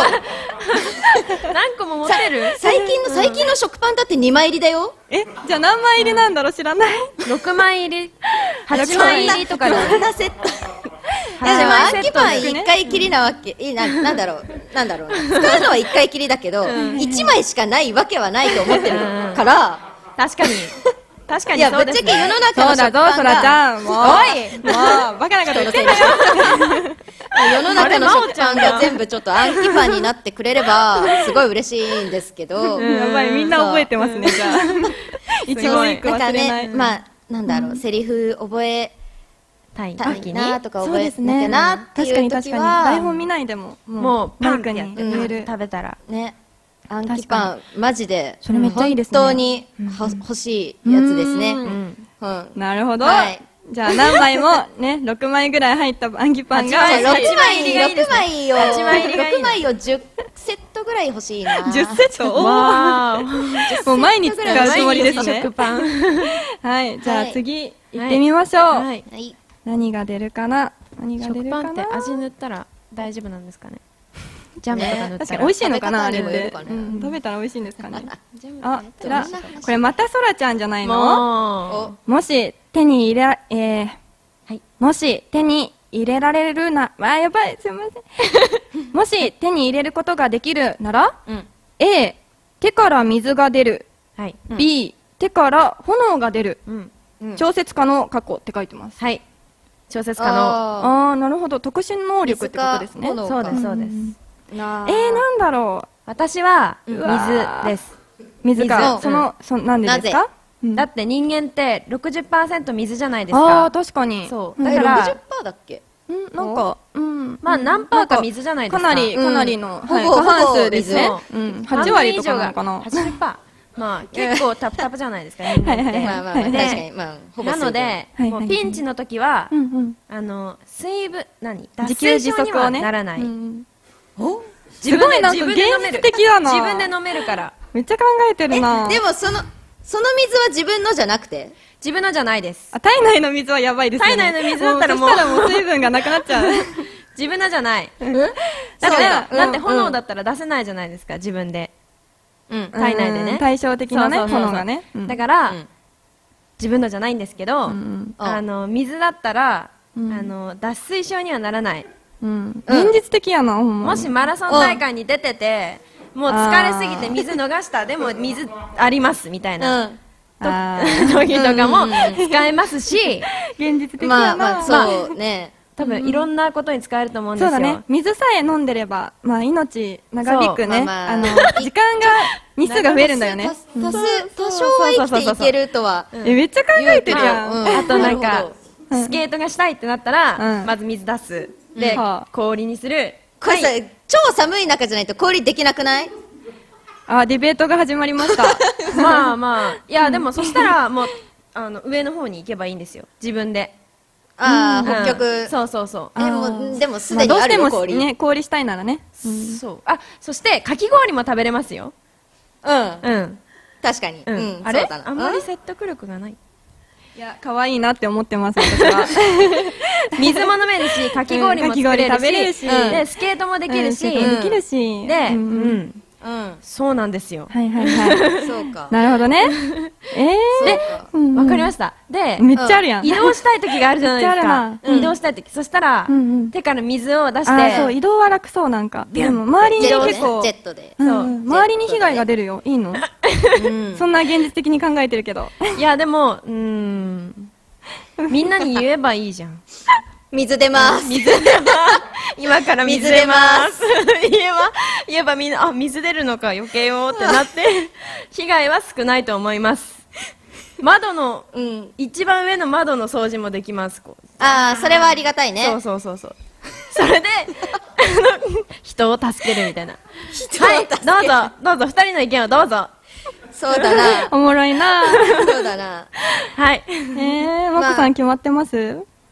S8: 何個も持ってる？
S2: 最近の最近の食パンだってにまい入りだよ。
S5: え、じゃあ何枚入りなんだろう、知らない。
S8: ろくまい入り、はちまい入りとかで。
S2: そんなセット。いやでもアンキパン一回きりなわけ、えななんだろうなんだろうな、使うのは一回きりだけど一枚しかないわけはないと思ってるから。
S8: 確かに確か
S2: いやぶっ
S8: にそうですね。
S2: ちゃけ世の中
S5: そうだ、
S2: の食
S5: どうそらち
S2: パンが
S5: ゃん、もう。
S8: おい
S5: もう、バカなこと言ってんだよ。
S2: 世の中の食パンが全部ちょっとアンキパンになってくれればすごい嬉しいんですけど、
S5: やばい、みんな覚えてますね、じゃあ。一言一句
S2: なんか
S5: 忘れない。
S2: ね、まあなんだろう、セリフ覚え
S8: たい
S2: たい
S8: 時に
S2: なとか
S5: そう
S2: 覚えなき
S5: ですね。
S2: ゃなって
S5: 確か
S2: いう時
S5: に確かに。台本
S2: は
S5: 見ないでも、
S8: もうパン
S5: マイクに
S8: ってやって
S5: 言える。
S8: 食べたら。
S2: ね、アンキパンマジで
S5: それめっちゃいいですね
S2: 本当には欲しいやつですね。
S5: う
S2: うんん。
S5: なるほど。
S2: はい
S5: じゃあ何枚もね、ろくまいぐらい入ったアンギパンが、
S8: はち
S2: ろく
S8: まい
S2: まい
S8: 入りがいいですね
S2: ろくまいを
S8: はちまい入りがいいね
S2: ろくまいをじゅうセットぐらい欲しいな。
S5: じゅっセット。おー
S8: わー
S5: もう毎日使うつもりです
S8: 毎日
S5: ね
S8: 食。パン。
S5: はい、じゃ
S2: はい
S5: あ次行ってみましょう。
S8: はい。
S2: はい。
S5: 何が出るかな何が出
S8: 食
S5: るかな
S8: パンって味塗ったら大丈夫なんですかね。ジャムとか塗ったら。
S5: 確かに美味しいのかなあれって
S2: 食べ方にもよるか。ね
S5: うん食べたら美味しいんですかね。
S8: ジャム
S5: あ、じゃあ
S2: どんな話
S5: これまたそらちゃんじゃないの？
S8: も
S2: お
S5: もし手に入れ、えー
S8: はい
S5: もし手に入れられるな、わあ、やばい、すいません。もし手に入れることができるなら、
S2: うん
S5: A、手から水が出る。
S8: う。はい。
S5: B、手から炎が出る。
S8: うん。
S2: うん
S5: 調節可能、過去って書いてます。
S8: はい。調節可能。
S2: あ
S5: あー、なるほど。特殊能力ってことですね。
S2: 水か炎
S8: そうです、そうです。
S2: ーな
S5: えー、なんだろ
S8: 私は
S5: うわー
S8: 水です。
S5: う。水か。
S2: 水
S5: その、そ、なんでです
S2: なぜ
S5: か？うん
S8: だって人間ってろくじゅっパーセント水じゃないです
S5: あー、
S8: か。
S5: 確かに。
S8: そう。
S5: ん
S8: だか
S2: えろくじゅっ
S8: ら、
S2: パーセントだっけ？
S5: うん、なんか、うん。
S8: まあ何パーか水じゃないですか。
S5: かなり、かなりの、はい、
S2: うんほぼ
S5: 過半数ですね
S2: ほぼ。
S5: うん、はち割とかなのかな。
S8: はちじゅっパーセント。まあ結構タプタプじゃないですか、人間って。
S5: はいはいはい
S2: まあまあまあ確
S8: で
S2: かにまあほぼ
S8: なので、
S5: はい
S8: もうピンチの時は
S5: う、んうん。
S8: あの、水分、何脱
S5: 自給自
S8: 水症には
S5: 足をね。
S8: ならない。
S5: うん
S8: 自分
S5: すごいなんか
S8: で自分で飲める。
S5: 現実的だな
S8: 自分で飲めるから。
S5: めっちゃ考えてるな。
S2: でもそのその水は自分のじゃなくて、
S8: 自分のじゃないです。
S5: あ、体内の水はやばいですよね。
S8: 体内の水だったらもう
S5: そしたらもう水分がなくなっちゃう。
S8: 自分のじゃない。だって、
S2: そうか
S8: だって
S2: うん
S8: 炎だったら出せないじゃないですか、自分で。
S2: うん
S8: 体内でね
S5: うん対照的なね、
S8: そうそうそうそう
S5: 炎がね。うん
S8: だから、
S2: うん
S8: 自分のじゃないんですけど、
S5: うん
S8: あの、水だったら、
S5: うん
S8: あの、脱水症にはならない。
S5: うん。現実的やな、ほんまに。
S8: もしマラソン大会に出てて、もう疲れすぎて水逃した、でも水あります、みたいな。
S5: あー
S8: 時とかも使えますし、
S5: 現実的やな。
S2: まあまあそうね。
S8: 多分いろんなことに使えると思うんですよ。
S5: そうだね。水さえ飲んでれば、まあ命長引くね。
S2: そうまあまあ
S5: あの、時間が、日数が増えるんだよね。
S2: 多数多少は生きていけるとは
S5: え、めっちゃ考えてるやん。
S2: うん
S8: あとなんか
S2: なるほど、
S8: スケートがしたいってなったら、
S5: うん
S8: まず水出す。で
S5: はあ、
S8: 氷にする。
S2: これさ超寒い中じゃないと氷できなくない？
S5: あ、ディベートが始まりました。
S8: まあまあ、いやでもそしたらもう、あの、上の方に行けばいいんですよ。自分で。
S2: ああ
S8: うん
S2: 北極。
S8: そうそうそう。
S2: えもうでもすでにあ
S5: まあどうしても
S2: るよ氷。
S5: ね、氷したいならね。
S8: そう。あ、そして、かき氷も食べれますよ。
S2: うん
S8: うん。
S2: 確かに。
S8: う
S2: うんん
S8: あれ
S2: そうだな
S8: あんまり
S2: うん
S8: 説得力がない。
S5: いや、可愛いなって思ってます、私は。
S8: 水も飲めるし、かき氷も作れるし、
S5: うんかき氷食べれるし
S8: で、スケートもできるし、
S5: うんできるし。
S8: で、
S5: う
S8: うんん。
S2: うん
S8: そうなんですよ。
S5: はいはいはい。
S2: そうか。
S5: なるほどね。え
S8: で
S5: ー。うん
S8: わかりました。で、
S5: めっちゃあるやん。
S8: 移動したい時があるじゃないです
S5: めっちゃある
S8: か。
S5: な
S8: 移動したい時。そしたら
S5: うんうん、
S8: 手から水を出し
S5: あー、そう、
S8: て、
S5: 移動は楽そう、なんか。でも、周りに
S2: ジェット
S5: 結構
S2: ジェ、ットで。
S5: うん
S8: そう
S5: 周りに被害が出るよ。いいの
S2: うん
S5: そんな現実的に考えてるけど。
S8: いや、でも、うーん、みんなに言えばいいじゃん。
S2: 水出ます。
S8: 水出ます。今から水出ます。言えば、言えばみんな、あ、水出るのか余計よってなって、被害は少ないと思います。窓の、
S2: うん。
S8: 一番上の窓の掃除もできます。こう
S2: ああそれはありがたいね。
S8: そうそうそうそう。それで、あの人を助けるみたいな。はい、どうぞ、どうぞ、二人の意見をどうぞ。
S2: そうだな。
S5: おもろいな。
S2: そうだな。
S8: はい。
S5: えー、まこさん決まってます？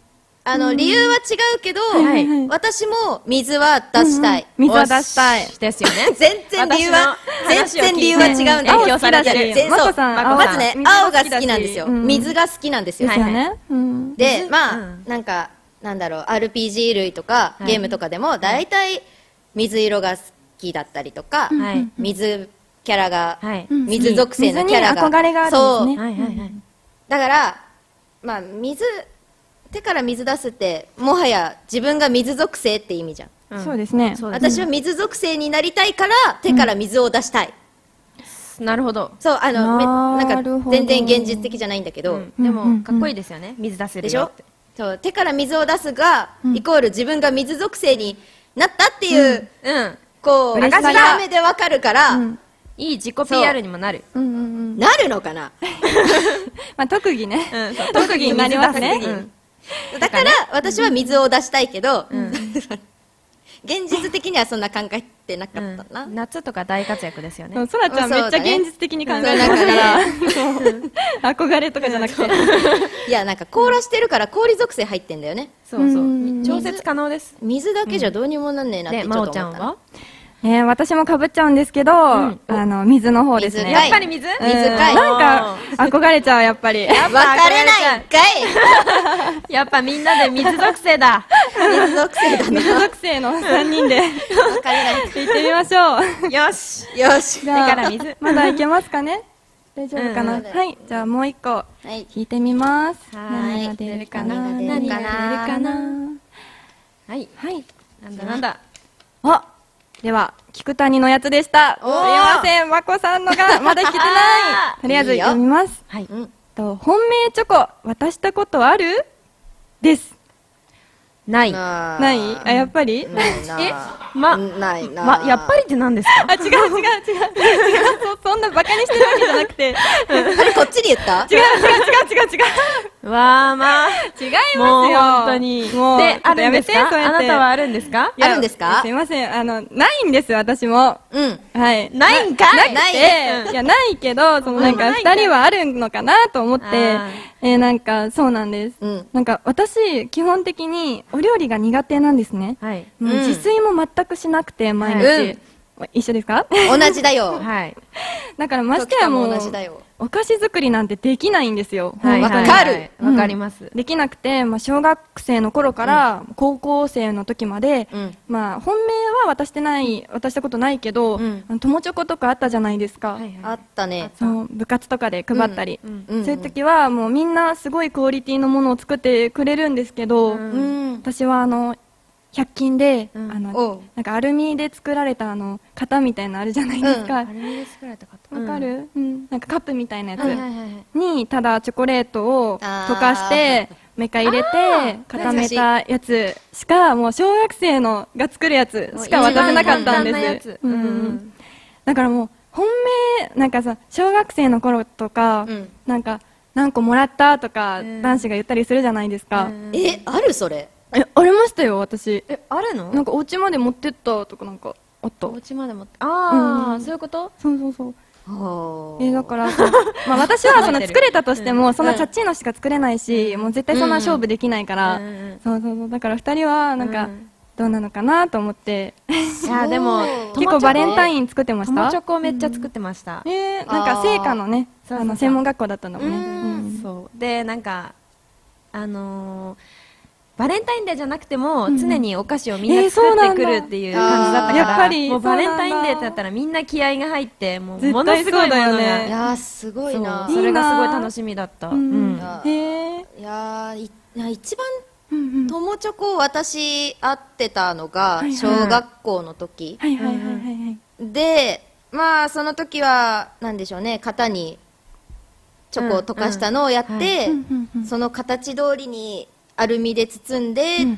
S2: あの理由は違うけど、私も水は出したい。
S5: 水は出したい
S8: ですよね。
S2: 全然理由は全然理由は違うんだけど、
S8: 影響されてる。
S2: まこさん、まずね、青が好きなんですよ。水が好きなんですよ。で、まあなんかなんだろう、アールピージー 類とかゲームとかでもだいたい水色が好きだったりとか、水キャラが水属性のキャラが、
S5: 憧れがあるんですね。
S2: だからまあ水手から水出すってもはや自分が水属性って意味じゃん。
S5: そうですね。
S2: 私は水属性になりたいから手から水を出したい。
S8: なるほど。
S2: そう、あのなんか全然現実的じゃないんだけど、
S8: でもかっこいいですよね。水出せるよって。
S2: そう、手から水を出すがイコール自分が水属性になったっていうこう見た目でわかるから、
S8: いい自己 ピーアール にもなる。
S2: なるのかな。
S5: まあ特技ね。特技になりますね。
S2: だから私は水を出したいけど、現実的にはそんな考えてなかったな。
S8: 夏とか大活躍ですよね。
S5: そらちゃんめっちゃ現実的に考えてるから憧れとかじゃなくて、
S2: いやなんか凍らしてるから氷属性入ってんだよね。
S8: そうそう、調節可能です。
S2: 水だけじゃどうにもなんねえなってちょっと思った。
S8: で、まおちゃんは
S5: えー、私もかぶっちゃうんですけど、あの水の方ですね。
S8: やっぱり水？
S2: 水かい。
S5: なんか憧れちゃう、やっぱり。
S2: 分かれないんか
S8: い。やっぱみんなで水属性だ。
S2: 水属性だな。
S5: 水属性のさんにんで
S2: 分かれない。
S5: 行ってみましょう。
S8: よし
S2: よし。
S8: 手から水。
S5: まだいけますかね。大丈夫かな。はい、じゃあもう一個引いてみます。何が出るかな。何が出るかな。
S8: はい
S5: はい。
S8: なんだなんだ。
S5: あ。では、菊谷のやつでした。すいません、まこさんのがまだ引けてない。とりあえず読みます。
S8: はい。
S5: と、本命チョコ渡したことある？です。
S8: ない。
S5: ない？あ、やっぱり？
S2: え？
S8: ま、
S2: ないな。
S8: ま、やっぱりって何ですか？
S5: あ、違う違う違う。違うそんなバカにしてるわけじゃなくて。
S2: あれ、こっちに言った？
S5: 違う違う違う違う違
S8: う。わーまあ。
S5: 違いますよ。
S8: 本当に。で、あるんですか？あなたはあるんですか？
S2: あるんですか？
S5: すいません。あの、ないんです、私も。
S2: うん。
S5: はい。
S8: ないんかい？
S2: ない。
S5: いや、ないけど、そのなんか、二人はあるのかなと思って、えー、なんか、そうなんです。なんか、私、基本的にお料理が苦手なんですね。
S8: はい。
S5: もう自炊も全くしなくて、毎日。一緒ですか？
S2: 同じだよ。
S8: はい。
S5: だからましてやもう、お菓子作りなんてできないんですよ。
S2: わかる。
S8: わかります。
S5: できなくて、まあ小学生の頃から高校生の時まで、まあ本命は渡してない、渡したことないけど、友チョコとかあったじゃないですか。
S2: あったね。
S5: そう部活とかで配ったり、そういう時はもうみんなすごいクオリティのものを作ってくれるんですけど、私はあのひゃく均で、あのなんかアルミで作られたあの型みたいなのあるじゃないですか。
S8: アルミで作られた型。
S5: わかる？うん。なんかカップみたいなやつにただチョコレートを溶かしてメカ入れて固めたやつしか、もう小学生のが作るやつしか渡せなかったんです。だからもう本命なんかさ、小学生の頃とかなんか何個もらったとか男子が言ったりするじゃないですか。
S2: え、あるそれ？
S5: え、ありましたよ、私。
S8: え、あるの？
S5: なんかお家まで持ってったとかなんかあった。
S8: お家まで持って、ああ、そういうこと？
S5: そうそうそう。え、だからさ、まあ私はその作れたとしても、そんなチャッチーのしか作れないし、もう絶対そんな勝負できないから、そうそうそう。だから二人はなんか、どうなのかなと思って。
S8: いや、でも、
S5: 結構バレンタイン作ってました？
S8: 友チョコめっちゃ作ってました。
S5: え、なんか聖火のね、あの専門学校だったのもね。
S8: そう。で、なんか、あのー、バレンタインデーじゃなくても常にお菓子をみんな作ってくるっていう感じだったから、もうバレンタインデーってなったらみんな気合が入って、もうものすごいものが、
S2: いやすごいな、
S8: それがすごい楽しみだった。
S2: へえ。いや一番友チョコ私会ってたのが小学校の時で、まあその時はなんでしょうね、型にチョコを溶かしたのをやって、その形通りにアルミで包んで、うん、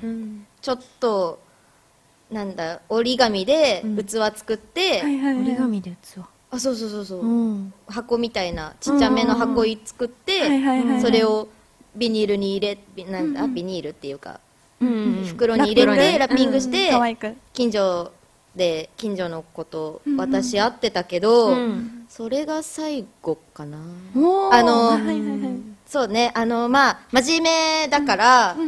S2: ちょっとなんだ折り紙で器作って、
S8: 折り紙で器、
S2: あ、そうそうそうそう、うん、箱みたいなちっちゃめの箱作って、それをビニールに入れ、なんだ、ビニールっていうか、うん、袋に入れてラッピングして、うん、近所で近所の子と私会ってたけど、うん、それが最後かな。あの、はいはいはい、そうね、あのまあ真面目だから、うんうん、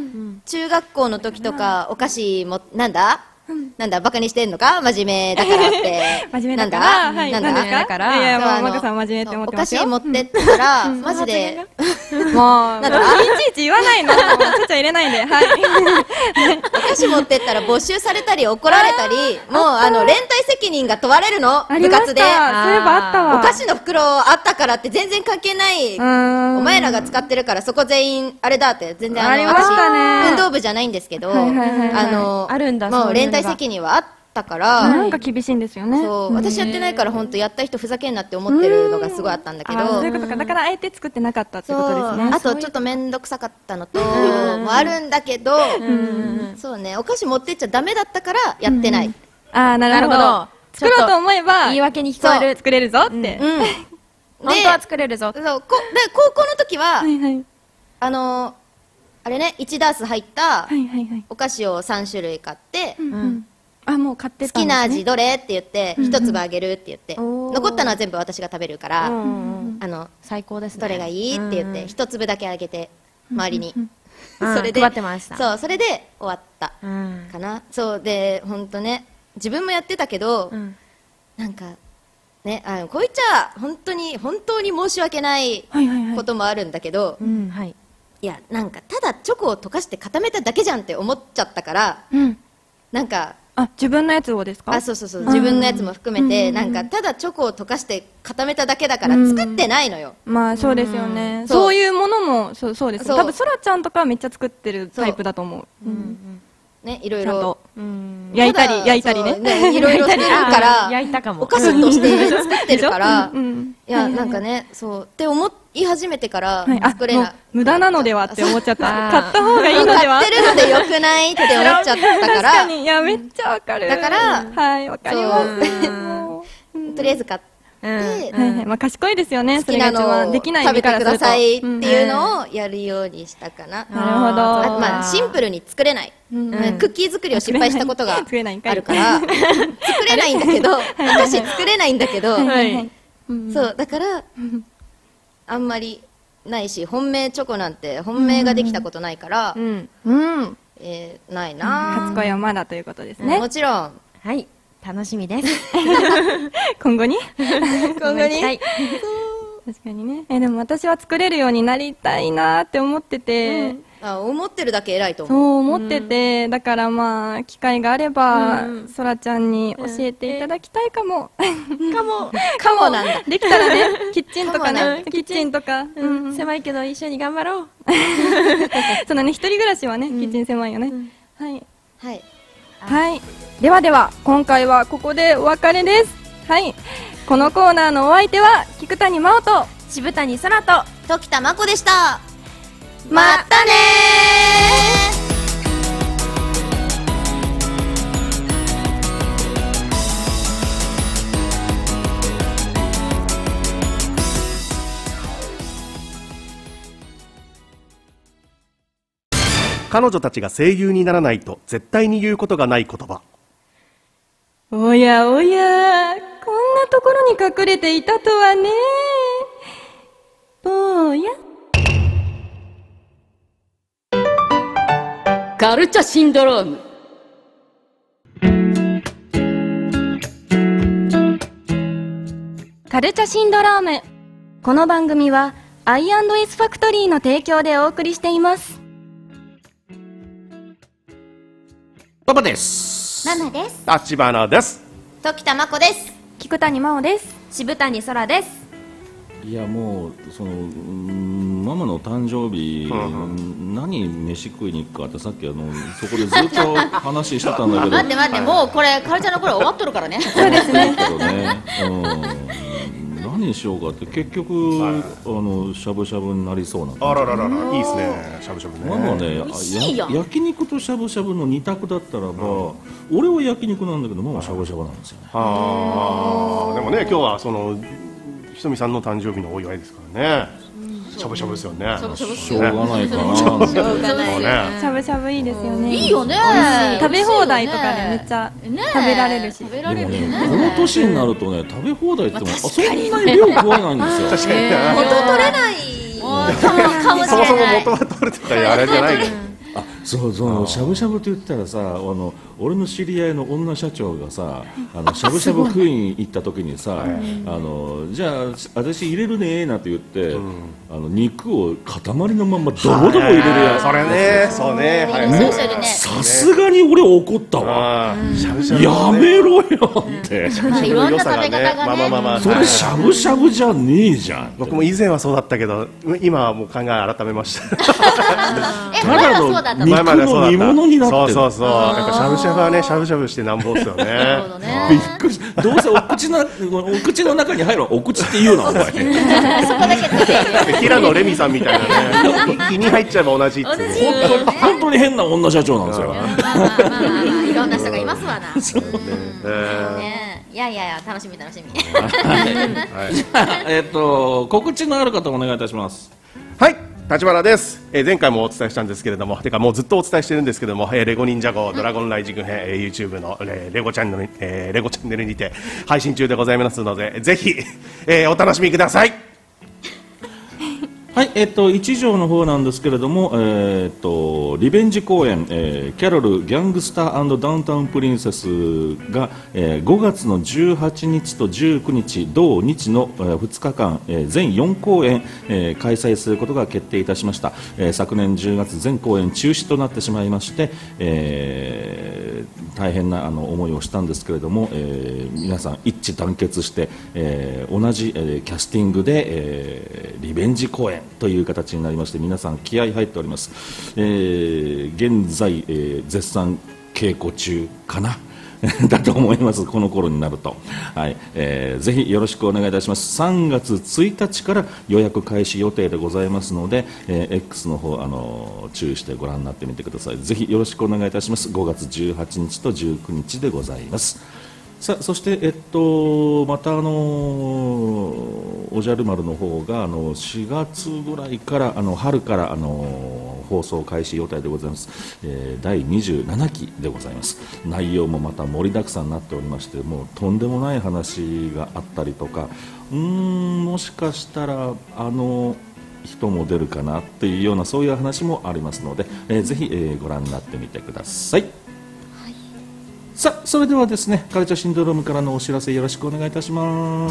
S2: 中学校の時とかお菓子もなんだなんだバカにしてんのか真面目だからって
S5: 真面目だから
S2: なんだ、
S5: はい、
S2: なんだ
S5: だからいやいやもうマコさん真面目って思って
S2: お菓
S5: ますよ。
S2: 子持ってったら、マジで
S5: もう
S2: なんだ
S5: いちいち言わないの。ちょっと入れないで。はい。
S2: お菓子持ってったら没収されたり怒られたり、もうあの連帯責任が問われるの部活で。
S5: そういえばあったわ。
S2: お菓子の袋あったからって全然関係ない。お前らが使ってるからそこ全員あれだって全然あの私運動部じゃないんですけど、あの
S8: あるんだ
S2: もう連帯責任はあったから、
S5: なんか厳しいんですよね。
S2: そう私やってないから本当やった人ふざけんなって思ってるのがすごいあったんだけど、
S5: そういうことか。だからあえて作ってなかったってことですね。
S2: あとちょっと面倒くさかったのともあるんだけど、そうねお菓子持ってっちゃダメだったからやってない。
S5: ああなるほど。作ろうと思えば
S8: 言い訳に聞こえる。
S5: 作れるぞって。
S8: 本当は作れるぞ。
S2: そうこで高校の時はあのあれねいちダース入ったお菓子をさん種類買って。
S5: あもう買って
S2: 好きな味どれって言って一粒あげるって言って残ったのは全部私が食べるからあの
S8: 最高ですね。
S2: どれがいいって言って一粒だけあげて周りに
S8: それで配ってました。
S2: そうそれで終わったかな。そうで本当ね自分もやってたけどなんかねあのこう言っちゃ本当に本当に申し訳ないこともあるんだけどいやなんかただチョコを溶かして固めただけじゃんって思っちゃったからなんか
S5: あ自分のやつをですか？
S2: あそうそうそう自分のやつも含めてなんかただチョコを溶かして固めただけだから作ってないのよ。
S5: まあそうですよね。そういうものもそうそうです。多分そらちゃんとかはめっちゃ作ってるタイプだと思う。
S2: ねいろいろ
S5: 焼いたり焼いたりね
S2: いろいろしてるから
S8: 焼いたかも
S2: お菓子として作ってるからいやなんかねそうって思い始めてから作れない。
S5: 無駄なのではって思っちゃった。買った方がいいのでは。
S2: 買ってるのでよくないって思っちゃったから。
S5: 確かにいやめっちゃわかる。
S2: だから
S5: はいわかります。
S2: とりあえず買って
S5: まあ賢いですよね。
S2: 好きなのを
S5: できない
S2: 食べてくださいっていうのをやるようにしたかな。
S5: なるほど。
S2: まあシンプルに作れない。クッキー作りを失敗したことがあるから作れないんだけど私作れないんだけどそうだからあんまりないし本命チョコなんて本命ができたことないからえないな。
S5: 初恋はまだということですね。
S2: もちろん
S8: はい楽しみです。
S5: 今後に
S2: 今後に
S5: 確かにね。えでも私は作れるようになりたいなって思ってて、
S2: あ思ってるだけ偉いと思う。
S5: そう思ってて、だからまあ機会があればそらちゃんに教えていただきたいかも。
S2: かもかもなんだ。
S5: できたらねキッチンとかねキッチンとか
S8: 狭いけど一緒に頑張ろう。
S5: そのね一人暮らしはねキッチン狭いよね。はい
S2: はい
S5: はい。ではでは今回はここでお別れです。はい。このコーナーのお相手は菊谷真央と
S8: 渋谷空と
S2: 時田真子でした。またね
S6: 彼女たちが声優にならないと絶対に言うことがない言葉。
S5: おやおや、こんなところに隠れていたとはね。ぼうや。
S4: カルチャシンドローム。
S5: カルチャシンドローム。この番組はアイアンドエスファクトリーの提供でお送りしています。
S3: パパです。
S2: ママです。
S6: 立花です。
S2: 時田真子です。
S5: 菊谷真央です。
S8: 渋谷空です。
S3: いやもうそのママの誕生日、うん、何飯食いに行くかってさっきあのそこでずっと話してたんだけど
S4: 待って待って、もうこれカルチャーの頃終わっとるからね。
S5: そうですね。
S3: 何にしようかって結局、はい、あのしゃぶしゃぶになりそうな。
S6: あらららら、いいですね。しゃぶしゃぶね。
S3: ママね、や焼肉としゃぶしゃぶの二択だったらば、うん、俺は焼肉なんだけどママはしゃぶしゃぶなんですよね。
S6: ああ、でもね今日はそのひとみさんの誕生日のお祝いですからね。しゃぶしゃぶですよね。
S3: しょうがないかな。
S2: しょうがない
S5: ね。しゃぶしゃぶいいですよね。
S4: いいよね。
S5: 食べ放題とかでめっちゃ食べられるし。
S3: でもね、この年になるとね、食べ放題ってもそんなに量食わないんですよ。
S6: 確かに。
S2: 元取れない。
S6: そもそも元は取るとかあれじゃないけど。
S3: あ、 そうそう、しゃぶしゃぶって言ったらさ、あの俺の知り合いの女社長がさ、あのしゃぶしゃぶ食いに行った時にさ、あのじゃあ私入れるねなんて言って、うん、あの肉を塊のままドボドボ入れるやつ、
S6: それね、そうね、
S3: さすがに俺怒ったわ、やめろよって。
S4: いろんな食べ方がね、
S3: それしゃぶしゃぶじゃねえじゃん。
S6: 僕も以前はそうだったけど、今はもう考え改めました。
S3: ただの肉の煮物になってる。
S6: そうそうそう。やっぱしゃぶしゃぶはね、しゃぶしゃぶしてなんぼですよね。
S3: びっくりした。どうせお口のお口の中に入るお口って言うなお前。そこ
S4: だけ。
S6: 平野レミさんみたいなね。胃に入っちゃえば同じ。
S3: 本当本当に変な女社長なんですよ。
S4: いろんな人がいますわな。いやいやいや、楽しみ楽しみ。
S3: えっと告知のある方お願いいたします。
S6: はい。立花です、えー、前回もお伝えしたんですけれども、てかもうずっとお伝えしてるんですけれども、えー、レゴ忍者号ドラゴンライジング編、えー、YouTube の、えー、レゴチャンネル、えー、レゴチャンネルにて配信中でございますので、ぜひ、えー、お楽しみください。
S3: はい、えっと一条の方なんですけれども、えー、っとリベンジ公演、えー、キャロルギャングスター&ダウンタウンプリンセスが、えー、ごがつのじゅうはちにちとじゅうくにち同日の、えー、ふつかかん、えー、全よんこうえん、えー、開催することが決定いたしました。えー、昨年じゅうがつ全公演中止となってしまいまして、えー、大変なあの思いをしたんですけれども、えー、皆さん一致団結して、えー、同じ、えー、キャスティングで、えー、リベンジ公演という形になりまして、皆さん気合い入っております。えー、現在、えー、絶賛稽古中かなだと思います、この頃になると、はい、えー、ぜひよろしくお願いいたします。さんがつついたちから予約開始予定でございますので、えー、X の方、あの注意してご覧になってみてください。ぜひよろしくお願いいたします。ごがつじゅうはちにちとじゅうくにちでございます。さあ、そして、えっと、またあのおじゃる丸の方があのしがつぐらいからあの春からあの放送開始予定でございます。えー、だいにじゅうななきでございます。内容もまた盛りだくさんになっておりまして、もうとんでもない話があったりとか、うーんもしかしたらあの人も出るかなっていうようなそういう話もありますので、えー、ぜひ、えー、ご覧になってみてください。さあ、それではですね、カルチャーシンドロームからのお知らせよろしくお願いいたします。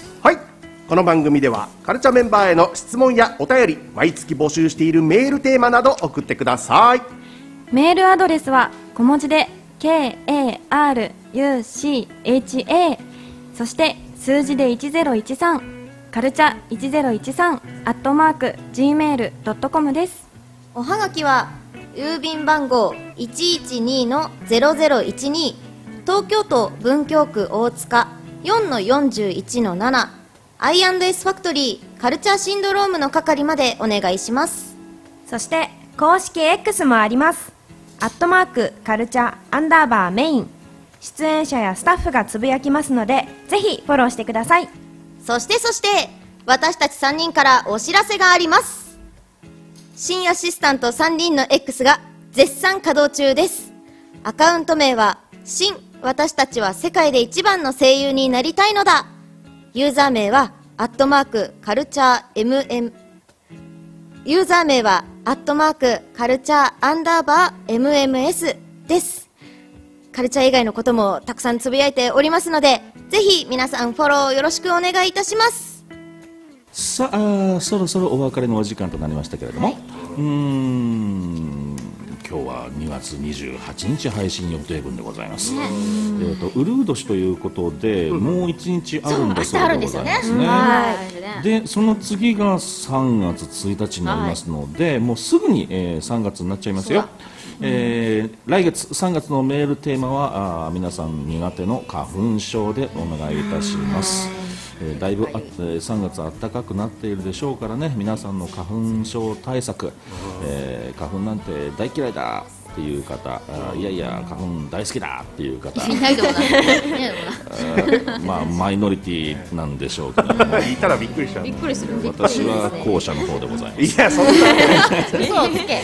S6: はい、この番組ではカルチャーメンバーへの質問やお便り、毎月募集しているメールテーマなど送ってください。
S5: メールアドレスは小文字で ケーエーアールユーシーエイチエー、 そして数字でいちぜろいちさん、カルチャいちぜろいちさんアットマーク ジーメールドットコム です。
S2: おはがきは郵便番号 いちいちにのゼロゼロいちに、 東京都文京区大塚 よんのよんじゅういちのなな アイアンドエス ファクトリーカルチャーシンドロームの係までお願いします。
S8: そして公式 X もあります。アットマークカルチャーアンダーバーメイン、出演者やスタッフがつぶやきますので、ぜひフォローしてください。
S2: そしてそして私たちさんにんからお知らせがあります。新アシスタントさんにんの X が絶賛稼働中です。アカウント名は新私たちは世界で一番の声優になりたいのだ。ユーザー名はアットマークカルチャー MM、 ユーザー名はアットマークカルチャーアンダーバー エムエムエス です。カルチャー以外のこともたくさんつぶやいておりますので、ぜひ皆さんフォローよろしくお願いいたします。
S3: さあ、そろそろお別れのお時間となりましたけれども、はい、うーん今日はにがつにじゅうはちにち配信予定分でございます。ね、えーとウルー年ということで、うん、もういちにちあるんだそうでございますね。で、その次がさんがつついたちになりますので、はい、もうすぐに、えー、さんがつになっちゃいますよ。えー、来月さんがつのメールテーマはあ皆さん苦手の花粉症でお願いいたします。えー、だいぶあ、えー、さんがつ暖かくなっているでしょうからね、皆さんの花粉症対策、えー、花粉なんて大嫌いだっていう方、いやいや花粉大好きだっていう方、
S4: いないでもない。いないでもない。
S3: まあマイノリティなんでしょうけど、
S6: 言ったらびっくりしちゃう。
S2: びっくりする。
S3: 私は後者の方でございます。
S6: いやそんな
S4: 嘘をつけ。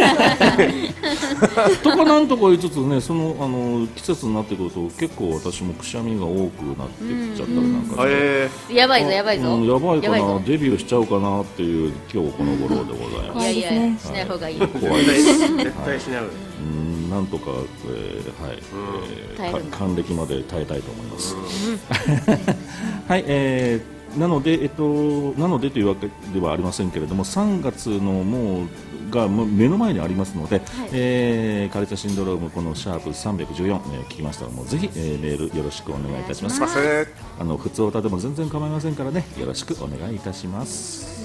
S3: とかなんとか言いつつね、そのあの季節になってくると結構私もくしゃみが多くなってきちゃったりなんかして、
S6: え
S4: やばいぞやばいぞ。
S3: うん、やばいかな
S4: やばいぞ
S3: デビューしちゃうかなっていう今日この頃でございます。
S4: いやいやしない方がいい。
S3: 怖いです。
S6: ー、絶対しない。
S3: うんなんとか、えーはいえー
S4: 耐えるんだ
S3: か還暦まで耐えたいと思います。はい、えーなので、えっと、なのでというわけではありませんけれども、さんがつのもうがもう目の前にありますので、えーカルチャーシンドロームこのシャープさんびゃくじゅうよん、えー聞きましたらもうぜひ、えーメールよろしくお願いいたします。あの普通歌でも全然構いませんからね、よろしくお願いいたします。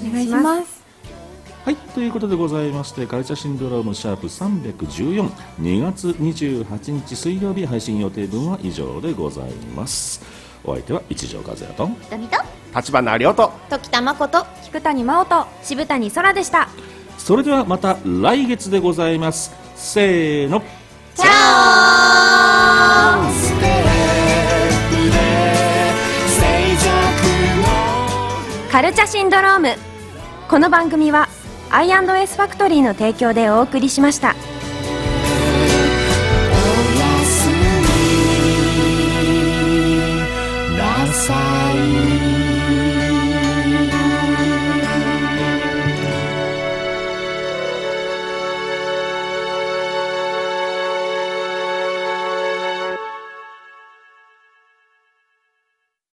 S5: お願いします。
S3: はい、ということでございまして、カルチャーシンドロームシャープさんびゃくじゅうよん、にがつにじゅうはちにち水曜日配信予定分は以上でございます。お相手は一条和也と
S2: ダミと
S6: 立花亮と
S2: 時田誠、
S5: 菊谷真央と
S8: 渋谷空でした。
S3: それではまた来月でございます。せーの、
S2: チャオー。
S1: ステップで静寂の
S8: カルチャシンドローム。この番組はアイアンドエスファクトリーの提供でお送りしました。